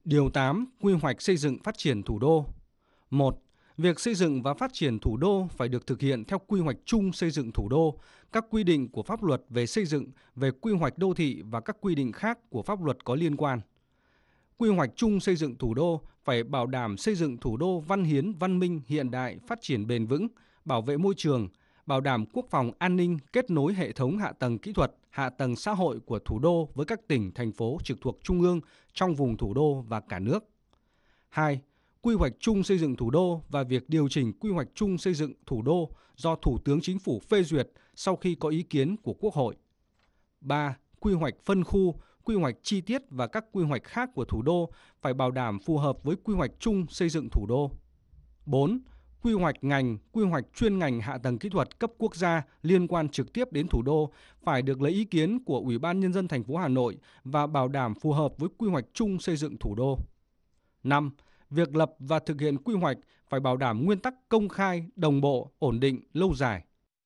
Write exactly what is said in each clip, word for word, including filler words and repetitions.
Điều tám. Quy hoạch xây dựng phát triển thủ đô. một. Việc xây dựng và phát triển thủ đô phải được thực hiện theo quy hoạch chung xây dựng thủ đô, các quy định của pháp luật về xây dựng, về quy hoạch đô thị và các quy định khác của pháp luật có liên quan. Quy hoạch chung xây dựng thủ đô phải bảo đảm xây dựng thủ đô văn hiến, văn minh, hiện đại, phát triển bền vững, bảo vệ môi trường, bảo đảm quốc phòng an ninh, kết nối hệ thống hạ tầng kỹ thuật, hạ tầng xã hội của thủ đô với các tỉnh, thành phố trực thuộc trung ương trong vùng thủ đô và cả nước. hai. Quy hoạch chung xây dựng thủ đô và việc điều chỉnh quy hoạch chung xây dựng thủ đô do Thủ tướng Chính phủ phê duyệt sau khi có ý kiến của Quốc hội. ba. Quy hoạch phân khu, quy hoạch chi tiết và các quy hoạch khác của thủ đô phải bảo đảm phù hợp với quy hoạch chung xây dựng thủ đô. bốn. Quy hoạch ngành, quy hoạch chuyên ngành hạ tầng kỹ thuật cấp quốc gia liên quan trực tiếp đến thủ đô phải được lấy ý kiến của Ủy ban Nhân dân thành phố Hà Nội và bảo đảm phù hợp với quy hoạch chung xây dựng thủ đô. năm. Việc lập và thực hiện quy hoạch phải bảo đảm nguyên tắc công khai, đồng bộ, ổn định, lâu dài.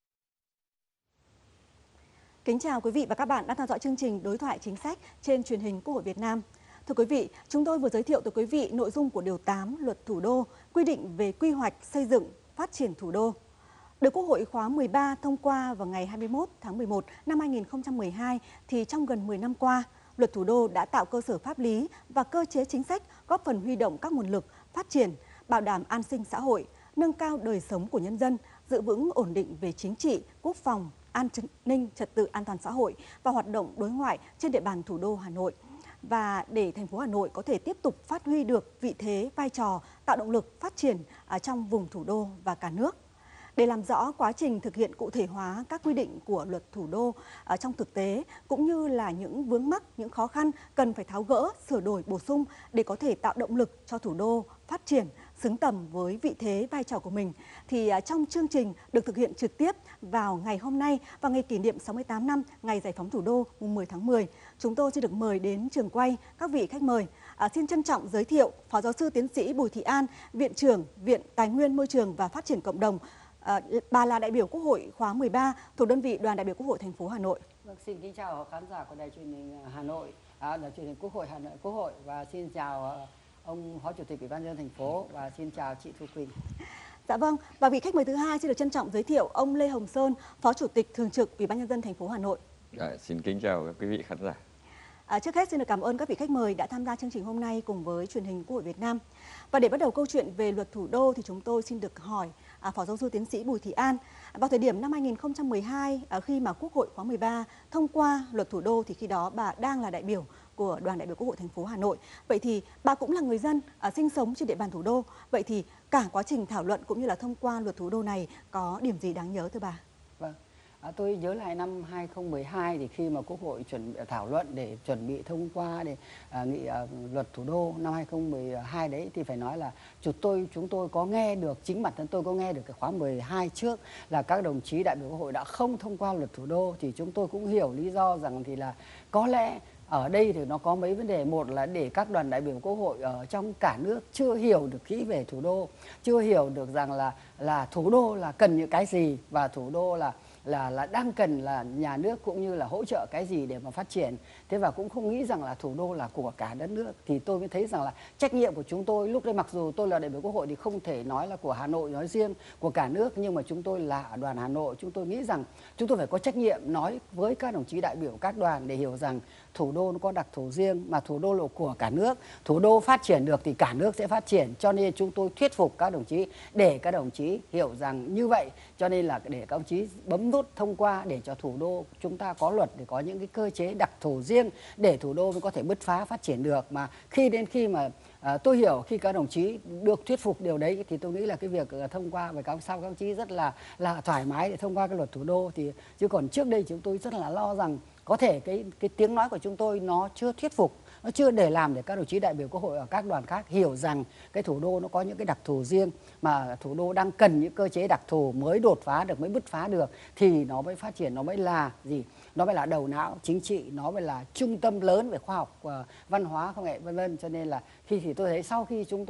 Kính chào quý vị và các bạn đang theo dõi chương trình Đối thoại chính sách trên truyền hình Quốc hội Việt Nam. Thưa quý vị, chúng tôi vừa giới thiệu tới quý vị nội dung của Điều tám Luật Thủ đô quy định về quy hoạch xây dựng, phát triển thủ đô. Được Quốc hội khóa mười ba thông qua vào ngày hai mươi mốt tháng mười một năm hai nghìn không trăm mười hai, thì trong gần mười năm qua, Luật Thủ đô đã tạo cơ sở pháp lý và cơ chế chính sách góp phần huy động các nguồn lực phát triển, bảo đảm an sinh xã hội, nâng cao đời sống của nhân dân, giữ vững ổn định về chính trị, quốc phòng, an ninh, trật tự an toàn xã hội và hoạt động đối ngoại trên địa bàn thủ đô Hà Nội. Và để thành phố Hà Nội có thể tiếp tục phát huy được vị thế, vai trò, tạo động lực phát triển trong vùng thủ đô và cả nước. Để làm rõ quá trình thực hiện cụ thể hóa các quy định của Luật Thủ đô ở trong thực tế, cũng như là những vướng mắc, những khó khăn cần phải tháo gỡ, sửa đổi, bổ sung để có thể tạo động lực cho thủ đô phát triển xứng tầm với vị thế, vai trò của mình, thì trong chương trình được thực hiện trực tiếp vào ngày hôm nay và ngày kỷ niệm sáu mươi tám năm ngày giải phóng thủ đô mùng mười tháng mười, chúng tôi xin được mời đến trường quay các vị khách mời. À, xin trân trọng giới thiệu Phó Giáo sư Tiến sĩ Bùi Thị An, Viện trưởng Viện Tài nguyên Môi trường và Phát triển Cộng đồng. À, bà là đại biểu Quốc hội khóa mười ba thuộc đơn vị Đoàn đại biểu Quốc hội thành phố Hà Nội. Vâng, xin kính chào khán giả của đài truyền hình Hà Nội, à, đài truyền hình Quốc hội Hà Nội, Quốc hội và xin chào ông Phó Chủ tịch Ủy ban nhân dân thành phố và xin chào chị Thu Quỳnh. Dạ vâng, và vị khách mời thứ hai xin được trân trọng giới thiệu ông Lê Hồng Sơn, Phó Chủ tịch Thường trực Ủy ban nhân dân thành phố Hà Nội. À, xin kính chào các quý vị khán giả. À, trước hết xin được cảm ơn các vị khách mời đã tham gia chương trình hôm nay cùng với truyền hình Quốc hội Việt Nam. Và để bắt đầu câu chuyện về Luật Thủ đô thì chúng tôi xin được hỏi à, Phó Giáo sư Tiến sĩ Bùi Thị An. Vào thời điểm năm hai nghìn không trăm mười hai, à, khi mà Quốc hội khóa mười ba thông qua Luật Thủ đô thì khi đó bà đang là đại biểu của Đoàn đại biểu Quốc hội thành phố Hà Nội. Vậy thì bà cũng là người dân à, sinh sống trên địa bàn thủ đô. Vậy thì cả quá trình thảo luận cũng như là thông qua Luật Thủ đô này có điểm gì đáng nhớ thưa bà? Vâng. À, tôi nhớ lại năm hai nghìn không trăm mười hai thì khi mà Quốc hội chuẩn bị thảo luận để chuẩn bị thông qua để à, nghị à, Luật Thủ đô năm hai nghìn không trăm mười hai đấy, thì phải nói là chúng tôi chúng tôi có nghe được, chính bản thân tôi có nghe được cái khóa mười hai trước là các đồng chí đại biểu Quốc hội đã không thông qua Luật Thủ đô, thì chúng tôi cũng hiểu lý do rằng thì là có lẽ ở đây thì nó có mấy vấn đề. Một là để các đoàn đại biểu Quốc hội ở trong cả nước chưa hiểu được kỹ về thủ đô, chưa hiểu được rằng là là thủ đô là cần những cái gì và thủ đô là là là đang cần là nhà nước cũng như là hỗ trợ cái gì để mà phát triển. Thế và cũng không nghĩ rằng là thủ đô là của cả đất nước. Thì tôi mới thấy rằng là trách nhiệm của chúng tôi lúc đấy, mặc dù tôi là đại biểu Quốc hội thì không thể nói là của Hà Nội nói riêng, của cả nước, nhưng mà chúng tôi là đoàn Hà Nội, chúng tôi nghĩ rằng chúng tôi phải có trách nhiệm nói với các đồng chí đại biểu các đoàn để hiểu rằng thủ đô nó có đặc thù riêng, mà thủ đô là của cả nước. Thủ đô phát triển được thì cả nước sẽ phát triển. Cho nên chúng tôi thuyết phục các đồng chí để các đồng chí hiểu rằng như vậy. Cho nên là để các đồng chí bấm nút thông qua để cho thủ đô chúng ta có luật để có những cái cơ chế đặc thù riêng để thủ đô mới có thể bứt phá phát triển được. Mà khi đến khi mà à, tôi hiểu khi các đồng chí được thuyết phục điều đấy thì tôi nghĩ là cái việc uh, thông qua và các sau các đồng chí rất là là thoải mái để thông qua cái Luật Thủ đô. Thì chứ còn trước đây chúng tôi rất là lo rằng có thể cái cái tiếng nói của chúng tôi nó chưa thuyết phục, nó chưa để làm để các đồng chí đại biểu Quốc hội ở các đoàn khác hiểu rằng cái thủ đô nó có những cái đặc thù riêng, mà thủ đô đang cần những cơ chế đặc thù mới đột phá được, mới bứt phá được thì nó mới phát triển, nó mới là gì? Nó mới là đầu não chính trị, nó mới là trung tâm lớn về khoa học, uh, văn hóa, công nghệ vân vân. Cho nên là khi thì tôi thấy sau khi chúng tôi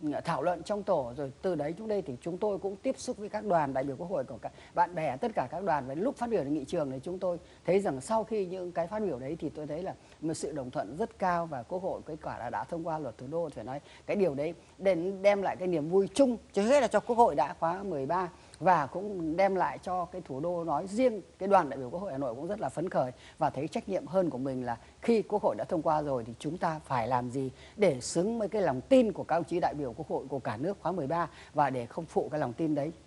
thảo luận trong tổ, rồi từ đấy chúng đây thì chúng tôi cũng tiếp xúc với các đoàn đại biểu Quốc hội của các bạn bè, tất cả các đoàn. Và lúc phát biểu ở nghị trường thì chúng tôi thấy rằng sau khi những cái phát biểu đấy thì tôi thấy là một sự đồng thuận rất cao, và Quốc hội kết quả là đã thông qua luật thủ đô. Phải nói cái điều đấy đem đem lại cái niềm vui chung trước hết là cho Quốc hội đã khóa mười ba, và cũng đem lại cho cái thủ đô nói riêng, cái đoàn đại biểu Quốc hội Hà Nội cũng rất là phấn khởi và thấy trách nhiệm hơn của mình là khi Quốc hội đã thông qua rồi thì chúng ta phải làm gì để xứng với cái lòng tin của các đồng chí đại biểu Quốc hội của cả nước khóa mười ba, và để không phụ cái lòng tin đấy.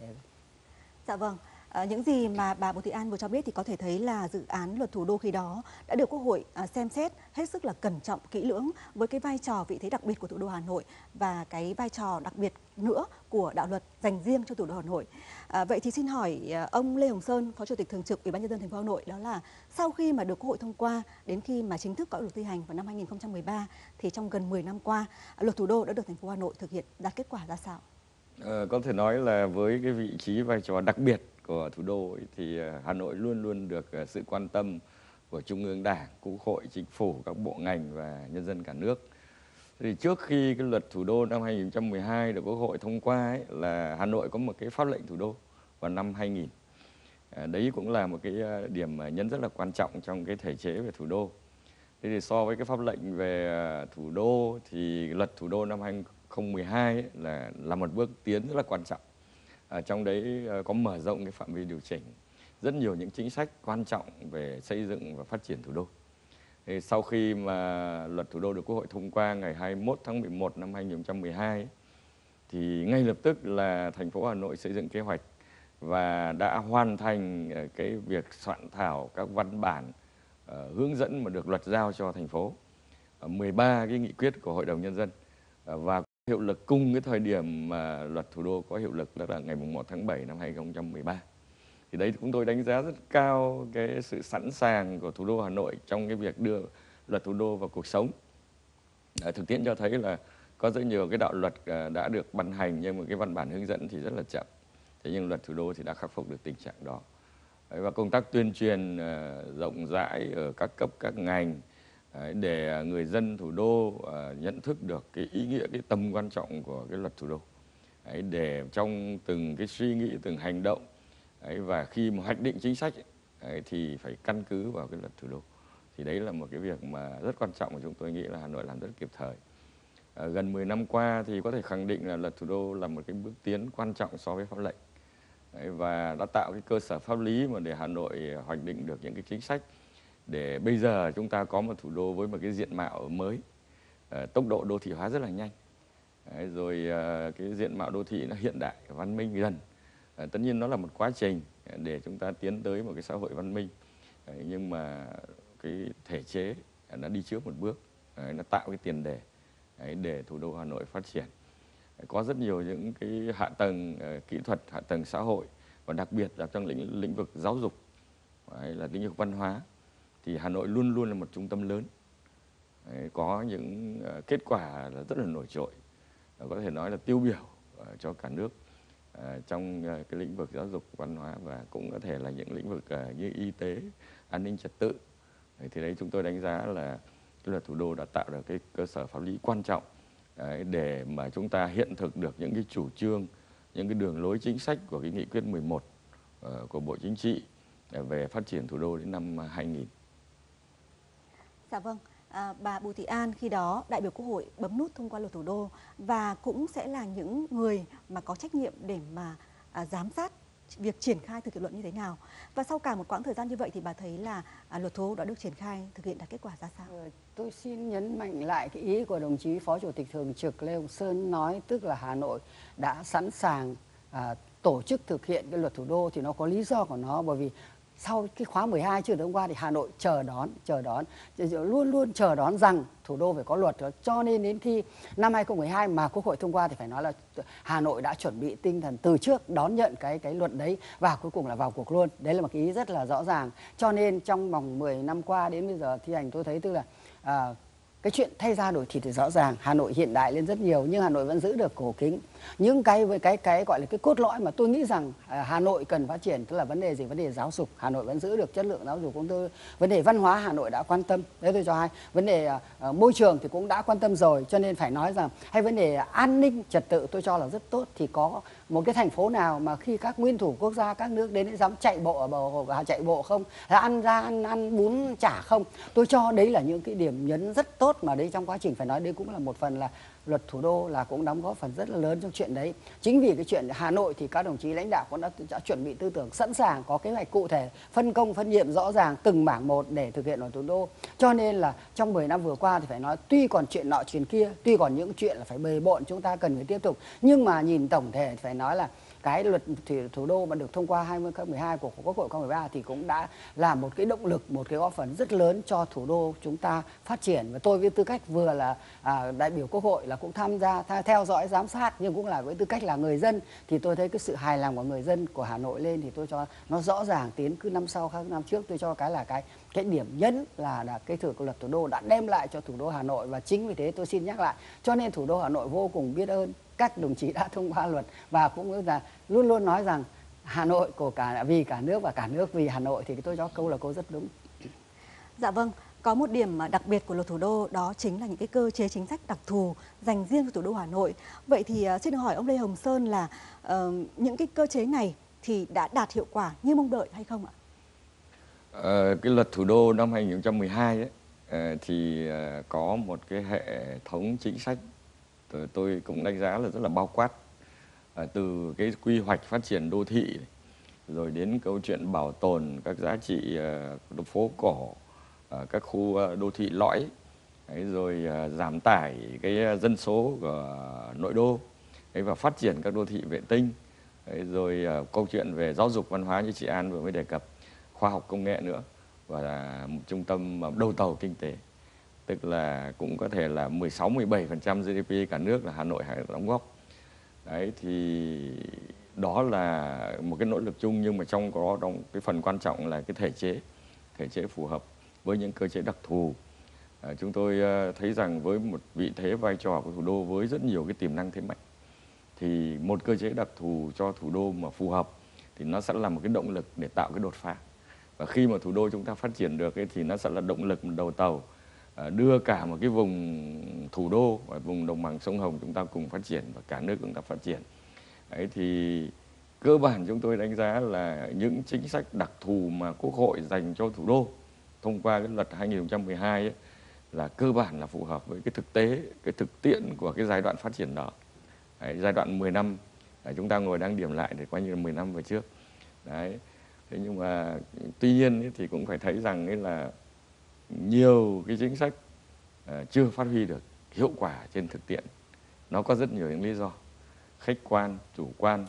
Dạ vâng. À, những gì mà bà Bùi Thị An vừa cho biết thì có thể thấy là dự án luật thủ đô khi đó đã được Quốc hội à, xem xét hết sức là cẩn trọng, kỹ lưỡng, với cái vai trò vị thế đặc biệt của thủ đô Hà Nội và cái vai trò đặc biệt nữa của đạo luật dành riêng cho thủ đô Hà Nội. À, vậy thì xin hỏi à, ông Lê Hồng Sơn, Phó Chủ tịch Thường trực Ủy ban nhân dân thành phố Hà Nội, đó là sau khi mà được Quốc hội thông qua đến khi mà chính thức có luật thi hành vào năm hai nghìn không trăm mười ba thì trong gần mười năm qua, luật thủ đô đã được thành phố Hà Nội thực hiện đạt kết quả ra sao? Ờ, có thể nói là với cái vị trí vai trò đặc biệt của thủ đô ấy, thì Hà Nội luôn luôn được sự quan tâm của Trung ương Đảng, Quốc hội, Chính phủ, các bộ ngành và nhân dân cả nước. Thì trước khi cái luật thủ đô năm hai nghìn không trăm mười hai được Quốc hội thông qua ấy, là Hà Nội có một cái pháp lệnh thủ đô vào năm hai nghìn. À, đấy cũng là một cái điểm nhấn rất là quan trọng trong cái thể chế về thủ đô. Thế thì so với cái pháp lệnh về thủ đô thì luật thủ đô năm hai nghìn không trăm mười hai ấy là là một bước tiến rất là quan trọng. À, trong đấy có mở rộng cái phạm vi điều chỉnh rất nhiều những chính sách quan trọng về xây dựng và phát triển thủ đô. Thì sau khi mà luật thủ đô được Quốc hội thông qua ngày hai mươi mốt tháng mười một năm hai nghìn không trăm mười hai ấy, thì ngay lập tức là thành phố Hà Nội xây dựng kế hoạch và đã hoàn thành cái việc soạn thảo các văn bản uh, hướng dẫn mà được luật giao cho thành phố, uh, mười ba cái nghị quyết của Hội đồng Nhân dân, uh, và hiệu lực cùng cái thời điểm mà luật thủ đô có hiệu lực, đó là ngày mùng một tháng bảy năm hai nghìn không trăm mười ba. Thì đấy chúng tôi đánh giá rất cao cái sự sẵn sàng của thủ đô Hà Nội trong cái việc đưa luật thủ đô vào cuộc sống. À, thực tiễn cho thấy là có rất nhiều cái đạo luật đã được ban hành nhưng mà cái văn bản hướng dẫn thì rất là chậm. Thế nhưng luật thủ đô thì đã khắc phục được tình trạng đó. Và công tác tuyên truyền rộng rãi ở các cấp các ngành để người dân thủ đô nhận thức được cái ý nghĩa, cái tầm quan trọng của cái luật thủ đô. Để trong từng cái suy nghĩ, từng hành động và khi mà hoạch định chính sách thì phải căn cứ vào cái luật thủ đô. Thì đấy là một cái việc mà rất quan trọng mà chúng tôi nghĩ là Hà Nội làm rất kịp thời. À, gần mười năm qua thì có thể khẳng định là luật thủ đô là một cái bước tiến quan trọng so với pháp lệnh. Đấy, và đã tạo cái cơ sở pháp lý mà để Hà Nội hoạch định được những cái chính sách để bây giờ chúng ta có một thủ đô với một cái diện mạo mới, à, tốc độ đô thị hóa rất là nhanh. Đấy, rồi à, cái diện mạo đô thị nó hiện đại, văn minh gần. À, tất nhiên nó là một quá trình để chúng ta tiến tới một cái xã hội văn minh. Đấy, nhưng mà cái thể chế nó đi trước một bước, đấy, nó tạo cái tiền đề đấy, để thủ đô Hà Nội phát triển. Đấy, có rất nhiều những cái hạ tầng uh, kỹ thuật, hạ tầng xã hội, và đặc biệt là trong lĩnh, lĩnh vực giáo dục, đấy, là lĩnh vực văn hóa thì Hà Nội luôn luôn là một trung tâm lớn. Đấy, có những uh, kết quả là rất là nổi trội, uh, có thể nói là tiêu biểu uh, cho cả nước uh, trong uh, cái lĩnh vực giáo dục, văn hóa, và cũng có thể là những lĩnh vực uh, như y tế, an ninh trật tự. Đấy, thì đấy chúng tôi đánh giá là cái luật thủ đô đã tạo được cái cơ sở pháp lý quan trọng đấy, để mà chúng ta hiện thực được những cái chủ trương, những cái đường lối chính sách của cái nghị quyết mười một uh, của Bộ Chính trị về phát triển thủ đô đến năm hai nghìn. Dạ vâng, à, bà Bùi Thị An khi đó đại biểu Quốc hội bấm nút thông qua luật thủ đô và cũng sẽ là những người mà có trách nhiệm để mà à, giám sát việc triển khai thực hiện luật như thế nào. Và sau cả một quãng thời gian như vậy thì bà thấy là à, luật thủ đô đã được triển khai thực hiện đạt kết quả ra sao? Ừ, tôi xin nhấn mạnh lại cái ý của đồng chí Phó Chủ tịch Thường trực Lê Hồng Sơn nói, tức là Hà Nội đã sẵn sàng à, tổ chức thực hiện cái luật thủ đô, thì nó có lý do của nó, bởi vì sau cái khóa mười hai chưa được thông qua thì Hà Nội chờ đón, chờ đón, luôn luôn chờ đón rằng thủ đô phải có luật. Cho nên đến khi năm hai nghìn không trăm mười hai mà Quốc hội thông qua thì phải nói là Hà Nội đã chuẩn bị tinh thần từ trước đón nhận cái cái luật đấy, và cuối cùng là vào cuộc luôn. Đấy là một cái ý rất là rõ ràng. Cho nên trong vòng mười năm qua đến bây giờ thi hành, tôi thấy tức là à, cái chuyện thay da đổi thịt thì rõ ràng Hà Nội hiện đại lên rất nhiều, nhưng Hà Nội vẫn giữ được cổ kính. Những cái với cái cái gọi là cái cốt lõi mà tôi nghĩ rằng à, Hà Nội cần phát triển, tức là vấn đề gì? Vấn đề giáo dục, Hà Nội vẫn giữ được chất lượng giáo dục. Cũng tôi vấn đề văn hóa Hà Nội đã quan tâm, đấy tôi cho hay. Vấn đề à, môi trường thì cũng đã quan tâm rồi, cho nên phải nói rằng hay vấn đề an ninh trật tự tôi cho là rất tốt. Thì có một cái thành phố nào mà khi các nguyên thủ quốc gia các nước đến dám chạy bộ ở bờ hồ chạy bộ không, hay ăn ra ăn ăn bún chả không? Tôi cho đấy là những cái điểm nhấn rất tốt, mà đấy trong quá trình phải nói đấy cũng là một phần là luật thủ đô là cũng đóng góp phần rất là lớn trong chuyện đấy. Chính vì cái chuyện Hà Nội thì các đồng chí lãnh đạo cũng đã, đã chuẩn bị tư tưởng sẵn sàng, có kế hoạch cụ thể, phân công phân nhiệm rõ ràng từng mảng một để thực hiện luật thủ đô. Cho nên là trong mười năm vừa qua thì phải nói tuy còn chuyện nọ chuyện kia, tuy còn những chuyện là phải bề bộn chúng ta cần phải tiếp tục, nhưng mà nhìn tổng thể thì phải nói là cái luật thủ đô mà được thông qua hai mươi tháng mười hai của Quốc hội khóa mười ba thì cũng đã là một cái động lực, một cái góp phần rất lớn cho thủ đô chúng ta phát triển. Và tôi với tư cách vừa là à, đại biểu Quốc hội là cũng tham gia theo dõi giám sát, nhưng cũng là với tư cách là người dân, thì tôi thấy cái sự hài lòng của người dân của Hà Nội lên thì tôi cho nó rõ ràng tiến cứ năm sau khác năm trước. Tôi cho cái là cái cái điểm nhấn là, là cái thử luật thủ đô đã đem lại cho thủ đô Hà Nội, và chính vì thế tôi xin nhắc lại, cho nên thủ đô Hà Nội vô cùng biết ơn các đồng chí đã thông qua luật, và cũng là luôn luôn nói rằng Hà Nội của cả vì cả nước và cả nước vì Hà Nội, thì tôi cho câu là câu rất đúng. Dạ vâng, có một điểm đặc biệt của luật thủ đô đó chính là những cái cơ chế chính sách đặc thù dành riêng cho thủ đô Hà Nội. Vậy thì xin được hỏi ông Lê Hồng Sơn là uh, những cái cơ chế này thì đã đạt hiệu quả như mong đợi hay không ạ? Ờ, cái luật thủ đô năm hai nghìn không trăm mười hai ấy, thì có một cái hệ thống chính sách tôi cũng đánh giá là rất là bao quát, từ cái quy hoạch phát triển đô thị rồi đến câu chuyện bảo tồn các giá trị phố cổ, các khu đô thị lõi, rồi giảm tải cái dân số của nội đô và phát triển các đô thị vệ tinh, rồi câu chuyện về giáo dục văn hóa như chị An vừa mới đề cập, khoa học công nghệ nữa, và là một trung tâm đầu tàu kinh tế, tức là cũng có thể là mười sáu mười bảy phần trăm giê đê pê cả nước là Hà Nội hay đóng góp. Đấy thì đó là một cái nỗ lực chung, nhưng mà trong đó trong cái phần quan trọng là cái thể chế, thể chế phù hợp với những cơ chế đặc thù. À, chúng tôi thấy rằng với một vị thế vai trò của thủ đô với rất nhiều cái tiềm năng thế mạnh, thì một cơ chế đặc thù cho thủ đô mà phù hợp thì nó sẽ là một cái động lực để tạo cái đột phá. Và khi mà thủ đô chúng ta phát triển được ấy, thì nó sẽ là động lực đầu tàu đưa cả một cái vùng thủ đô và vùng đồng bằng sông Hồng chúng ta cùng phát triển, và cả nước chúng ta phát triển. Đấy thì cơ bản chúng tôi đánh giá là những chính sách đặc thù mà Quốc hội dành cho thủ đô thông qua cái luật hai nghìn không trăm mười hai ấy, là cơ bản là phù hợp với cái thực tế, cái thực tiễn của cái giai đoạn phát triển đó. Đấy, giai đoạn mười năm chúng ta ngồi đang điểm lại để coi như là mười năm về trước. Đấy. Thế nhưng mà tuy nhiên ấy, thì cũng phải thấy rằng ấy là nhiều cái chính sách uh, chưa phát huy được hiệu quả trên thực tiễn. Nó có rất nhiều những lý do khách quan, chủ quan.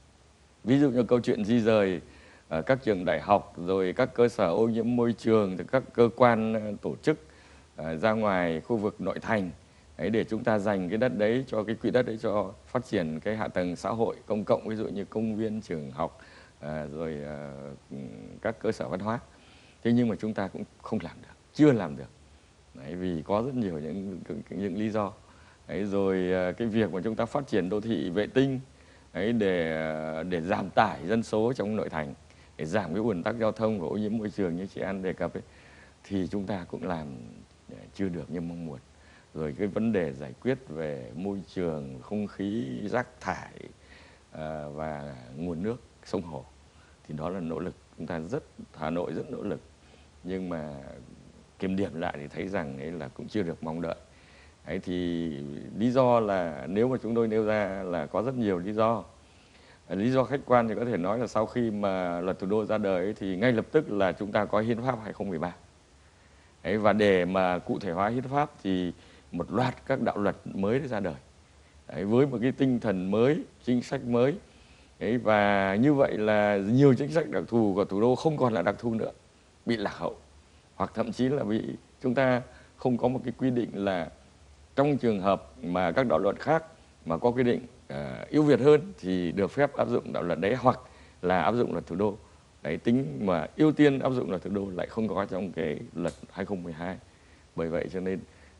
Ví dụ như câu chuyện di rời uh, các trường đại học, rồi các cơ sở ô nhiễm môi trường, rồi các cơ quan uh, tổ chức uh, ra ngoài khu vực nội thành đấy, để chúng ta dành cái đất đấy cho cái quỹ đất đấy cho phát triển cái hạ tầng xã hội công cộng, ví dụ như công viên, trường học, À, rồi à, các cơ sở văn hóa. Thế nhưng mà chúng ta cũng không làm được, chưa làm được. Đấy, vì có rất nhiều những những lý do. Đấy, rồi à, cái việc mà chúng ta phát triển đô thị vệ tinh đấy, để để giảm tải dân số trong nội thành, để giảm cái ùn tắc giao thông và ô nhiễm môi trường như chị An đề cập ấy, thì chúng ta cũng làm chưa được như mong muốn. Rồi cái vấn đề giải quyết về môi trường, không khí, rác thải à, và nguồn nước, sông hồ, thì đó là nỗ lực chúng ta rất Hà Nội rất nỗ lực, nhưng mà kiểm điểm lại thì thấy rằng ấy là cũng chưa được mong đợi. Đấy thì lý do là nếu mà chúng tôi nêu ra là có rất nhiều lý do. Lý do khách quan thì có thể nói là sau khi mà luật thủ đô ra đời ấy, thì ngay lập tức là chúng ta có hiến pháp hai nghìn không trăm mười ba. Đấy, và để mà cụ thể hóa hiến pháp thì một loạt các đạo luật mới đã ra đời. Đấy, với một cái tinh thần mới, chính sách mới. Đấy, và như vậy là nhiều chính sách đặc thù của thủ đô không còn là đặc thù nữa, bị lạc hậu, hoặc thậm chí là bị chúng ta không có một cái quy định là trong trường hợp mà các đạo luật khác mà có quy định uh, ưu việt hơn thì được phép áp dụng đạo luật đấy, hoặc là áp dụng luật thủ đô. Đấy, tính mà ưu tiên áp dụng luật thủ đô lại không có trong cái luật hai nghìn không trăm mười hai. Bởi vậy cho nên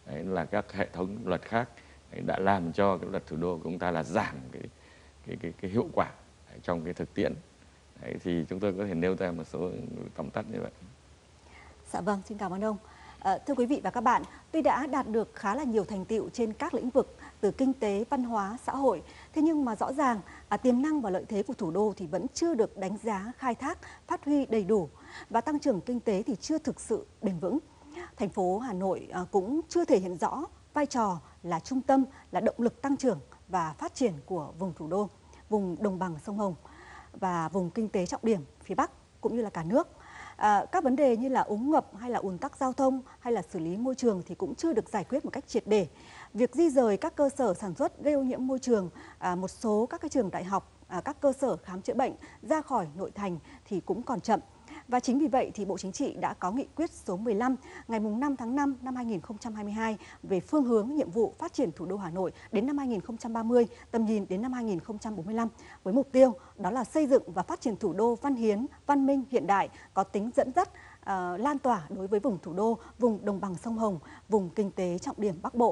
đấy là các hệ thống luật khác đấy, đã làm cho cái luật thủ đô của chúng ta là giảm cái cái cái, cái hiệu quả trong cái thực tiễn. Đấy, thì chúng tôi có thể nêu ra một số tóm tắt như vậy. Dạ vâng, xin cảm ơn ông. À, thưa quý vị và các bạn, tuy đã đạt được khá là nhiều thành tựu trên các lĩnh vực từ kinh tế, văn hóa, xã hội, thế nhưng mà rõ ràng à, tiềm năng và lợi thế của thủ đô thì vẫn chưa được đánh giá, khai thác, phát huy đầy đủ và tăng trưởng kinh tế thì chưa thực sự bền vững. Thành phố Hà Nội à, cũng chưa thể hiện rõ vai trò là trung tâm, là động lực tăng trưởng và phát triển của vùng thủ đô, vùng đồng bằng sông Hồng và vùng kinh tế trọng điểm phía Bắc cũng như là cả nước. À, các vấn đề như là úng ngập hay là ùn tắc giao thông hay là xử lý môi trường thì cũng chưa được giải quyết một cách triệt để. Việc di rời các cơ sở sản xuất gây ô nhiễm môi trường, à, một số các cái trường đại học, à, các cơ sở khám chữa bệnh ra khỏi nội thành thì cũng còn chậm. Và chính vì vậy thì Bộ Chính trị đã có nghị quyết số mười lăm ngày năm tháng năm năm hai nghìn không trăm hai mươi hai về phương hướng nhiệm vụ phát triển thủ đô Hà Nội đến năm hai nghìn không trăm ba mươi, tầm nhìn đến năm hai nghìn không trăm bốn mươi lăm với mục tiêu đó là xây dựng và phát triển thủ đô văn hiến, văn minh, hiện đại, có tính dẫn dắt, uh, lan tỏa đối với vùng thủ đô, vùng đồng bằng sông Hồng, vùng kinh tế trọng điểm Bắc Bộ.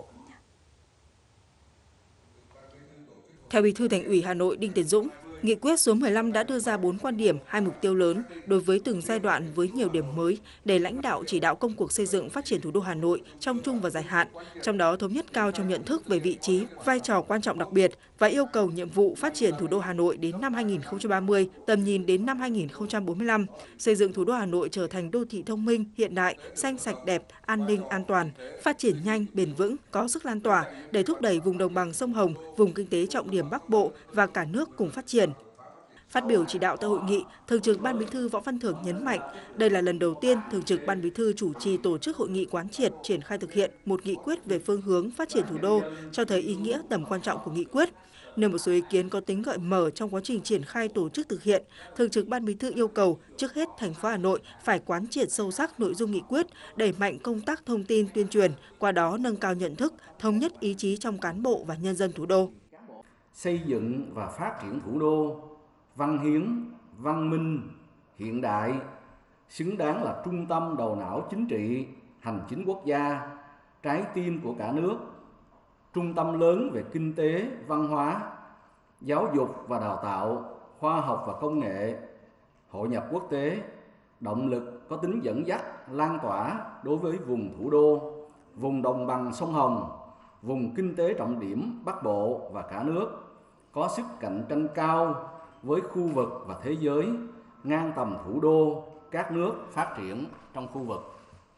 Theo Bí thư Thành ủy Hà Nội Đinh Tiến Dũng, Nghị quyết số mười lăm đã đưa ra bốn quan điểm, hai mục tiêu lớn đối với từng giai đoạn với nhiều điểm mới để lãnh đạo chỉ đạo công cuộc xây dựng phát triển thủ đô Hà Nội trong trung và dài hạn, trong đó thống nhất cao trong nhận thức về vị trí, vai trò quan trọng đặc biệt và yêu cầu nhiệm vụ phát triển thủ đô Hà Nội đến năm hai nghìn không trăm ba mươi, tầm nhìn đến năm hai nghìn không trăm bốn mươi lăm, xây dựng thủ đô Hà Nội trở thành đô thị thông minh, hiện đại, xanh sạch đẹp, an ninh, an toàn, phát triển nhanh, bền vững, có sức lan tỏa để thúc đẩy vùng đồng bằng sông Hồng, vùng kinh tế trọng điểm Bắc Bộ và cả nước cùng phát triển. Phát biểu chỉ đạo tại hội nghị, Thường trực Ban Bí thư Võ Văn Thưởng nhấn mạnh, đây là lần đầu tiên Thường trực Ban Bí thư chủ trì tổ chức hội nghị quán triệt triển khai thực hiện một nghị quyết về phương hướng phát triển thủ đô, cho thấy ý nghĩa tầm quan trọng của nghị quyết. Nêu một số ý kiến có tính gợi mở trong quá trình triển khai tổ chức thực hiện, Thường trực Ban Bí thư yêu cầu trước hết thành phố Hà Nội phải quán triệt sâu sắc nội dung nghị quyết, đẩy mạnh công tác thông tin tuyên truyền, qua đó nâng cao nhận thức, thống nhất ý chí trong cán bộ và nhân dân thủ đô. Xây dựng và phát triển thủ đô văn hiến, văn minh, hiện đại, xứng đáng là trung tâm đầu não chính trị, hành chính quốc gia, trái tim của cả nước, trung tâm lớn về kinh tế, văn hóa, giáo dục và đào tạo, khoa học và công nghệ, hội nhập quốc tế, động lực có tính dẫn dắt, lan tỏa đối với vùng thủ đô, vùng đồng bằng sông Hồng, vùng kinh tế trọng điểm Bắc Bộ và cả nước, có sức cạnh tranh cao với khu vực và thế giới, ngang tầm thủ đô, các nước phát triển trong khu vực.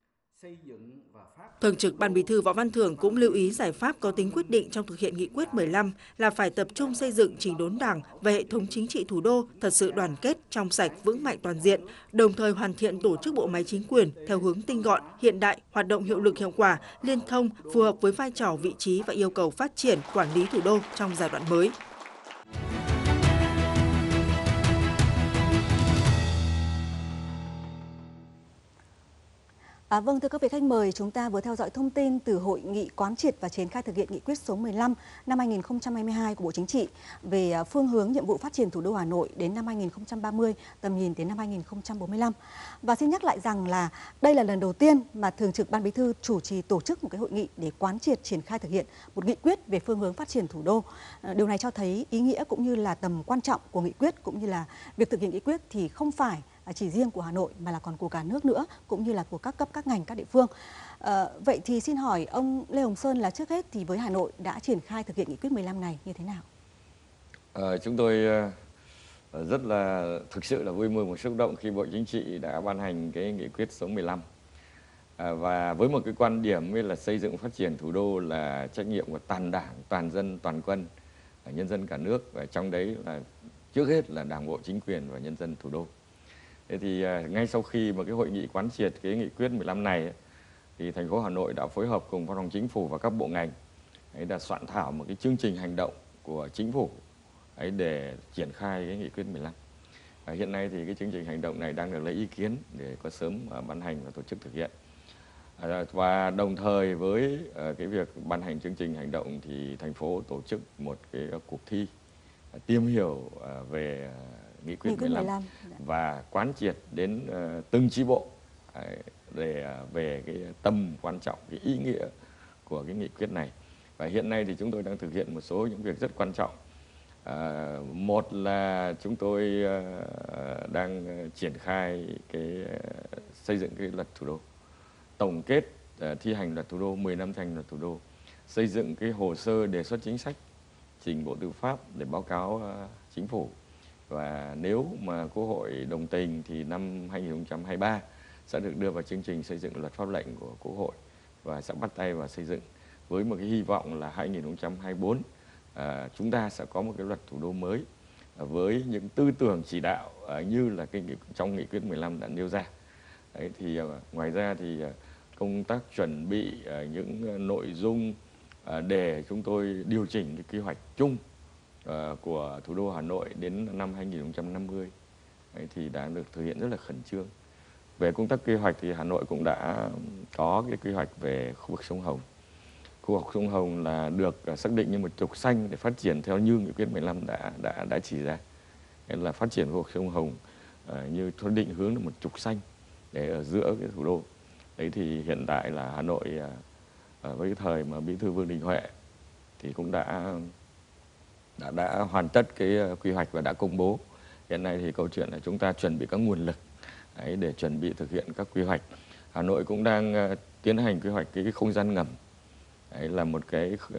Thường trực Ban Bí thư Võ Văn Thưởng cũng lưu ý giải pháp có tính quyết định trong thực hiện nghị quyết mười lăm là phải tập trung xây dựng chỉnh đốn Đảng và hệ thống chính trị thủ đô thật sự đoàn kết, trong sạch, vững mạnh toàn diện, đồng thời hoàn thiện tổ chức bộ máy chính quyền theo hướng tinh gọn, hiện đại, hoạt động hiệu lực hiệu quả, liên thông, phù hợp với vai trò, vị trí và yêu cầu phát triển, quản lý thủ đô trong giai đoạn mới. À, vâng, thưa các vị khách mời, chúng ta vừa theo dõi thông tin từ Hội nghị quán triệt và triển khai thực hiện nghị quyết số mười lăm năm hai nghìn không trăm hai mươi hai của Bộ Chính trị về phương hướng nhiệm vụ phát triển thủ đô Hà Nội đến năm hai nghìn không trăm ba mươi, tầm nhìn đến năm hai nghìn không trăm bốn mươi lăm. Và xin nhắc lại rằng là đây là lần đầu tiên mà Thường trực Ban Bí thư chủ trì tổ chức một cái hội nghị để quán triệt triển khai thực hiện một nghị quyết về phương hướng phát triển thủ đô. À, điều này cho thấy ý nghĩa cũng như là tầm quan trọng của nghị quyết, cũng như là việc thực hiện nghị quyết thì không phải chỉ riêng của Hà Nội mà là còn của cả nước nữa, cũng như là của các cấp, các ngành, các địa phương. À, vậy thì xin hỏi ông Lê Hồng Sơn là trước hết thì với Hà Nội đã triển khai thực hiện nghị quyết mười lăm này như thế nào? À, chúng tôi rất là thực sự là vui mừng và xúc động khi Bộ Chính trị đã ban hành cái nghị quyết số mười lăm. À, và với một cái quan điểm là xây dựng phát triển thủ đô là trách nhiệm của toàn Đảng, toàn dân, toàn quân, nhân dân cả nước, và trong đấy là trước hết là Đảng bộ, chính quyền và nhân dân thủ đô. Thế thì ngay sau khi mà cái hội nghị quán triệt cái nghị quyết mười lăm này thì thành phố Hà Nội đã phối hợp cùng Văn phòng Chính phủ và các bộ ngành ấy đã soạn thảo một cái chương trình hành động của chính phủ ấy để triển khai cái nghị quyết mười lăm. À, hiện nay thì cái chương trình hành động này đang được lấy ý kiến để có sớm uh, ban hành và tổ chức thực hiện. À, và đồng thời với uh, cái việc ban hành chương trình hành động thì thành phố tổ chức một cái uh, cuộc thi uh, tìm hiểu uh, về uh, nghị quyết mười lăm và quán triệt đến uh, từng chi bộ uh, để uh, về cái tầm quan trọng, cái ý nghĩa của cái nghị quyết này. Và hiện nay thì chúng tôi đang thực hiện một số những việc rất quan trọng. À, một là chúng tôi à, đang triển khai cái xây dựng cái luật thủ đô, tổng kết à, thi hành luật thủ đô, mười năm thi hành luật thủ đô, xây dựng cái hồ sơ đề xuất chính sách trình Bộ Tư pháp để báo cáo à, chính phủ. Và nếu mà Quốc hội đồng tình thì năm hai nghìn không trăm hai mươi ba sẽ được đưa vào chương trình xây dựng luật pháp lệnh của Quốc hội và sẽ bắt tay vào xây dựng, với một cái hy vọng là hai nghìn không trăm hai mươi bốn à, chúng ta sẽ có một cái luật thủ đô mới à, với những tư tưởng chỉ đạo à, như là cái trong nghị quyết mười lăm đã nêu ra. Đấy, thì à, ngoài ra thì à, công tác chuẩn bị à, những nội dung à, để chúng tôi điều chỉnh cái quy hoạch chung à, của thủ đô Hà Nội đến năm hai nghìn không trăm năm mươi đấy, thì đã được thực hiện rất là khẩn trương. Về công tác quy hoạch thì Hà Nội cũng đã có cái quy hoạch về khu vực sông Hồng. Khu vực sông Hồng là được xác định như một trục xanh để phát triển theo như nghị quyết mười lăm đã đã đã chỉ ra. Nên là phát triển khu vực sông Hồng uh, như thôi định hướng là một trục xanh để ở giữa cái thủ đô. Đấy thì hiện tại là Hà Nội uh, với cái thời mà Bí thư Vương Đình Huệ thì cũng đã đã đã hoàn tất cái quy hoạch và đã công bố. Hiện nay thì câu chuyện là chúng ta chuẩn bị các nguồn lực đấy, để chuẩn bị thực hiện các quy hoạch. Hà Nội cũng đang uh, tiến hành quy hoạch cái, cái không gian ngầm. Đấy là một cái uh,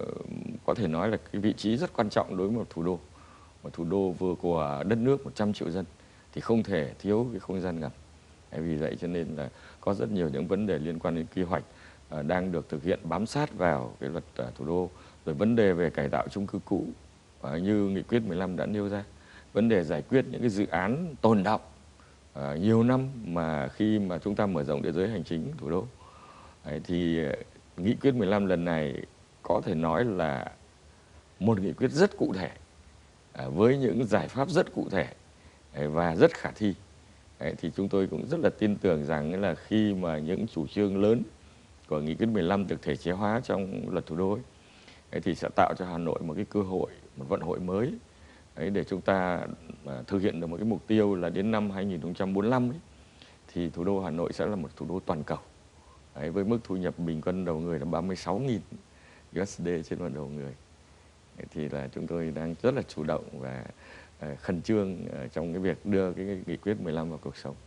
có thể nói là cái vị trí rất quan trọng đối với một thủ đô. Một thủ đô vừa của đất nước một trăm triệu dân thì không thể thiếu cái không gian ngầm. Đấy, vì vậy cho nên là có rất nhiều những vấn đề liên quan đến quy hoạch uh, đang được thực hiện bám sát vào cái luật uh, thủ đô. Rồi vấn đề về cải tạo chung cư cũ uh, như nghị quyết mười lăm đã nêu ra. Vấn đề giải quyết những cái dự án tồn đọng uh, nhiều năm mà khi mà chúng ta mở rộng địa giới hành chính thủ đô. Đấy, thì uh, nghị quyết mười lăm lần này có thể nói là một nghị quyết rất cụ thể à, với những giải pháp rất cụ thể và rất khả thi. Đấy, thì chúng tôi cũng rất là tin tưởng rằng là khi mà những chủ trương lớn của nghị quyết mười lăm được thể chế hóa trong luật thủ đô ấy, ấy, thì sẽ tạo cho Hà Nội một cái cơ hội, một vận hội mới ấy, để chúng ta à, thực hiện được một cái mục tiêu là đến năm hai nghìn không trăm bốn mươi lăm ấy, thì thủ đô Hà Nội sẽ là một thủ đô toàn cầu. Đấy, với mức thu nhập bình quân đầu người là ba mươi sáu nghìn đô la trên một đầu người. Đấy, thì là chúng tôi đang rất là chủ động và uh, khẩn trương uh, trong cái việc đưa cái, cái nghị quyết mười lăm vào cuộc sống.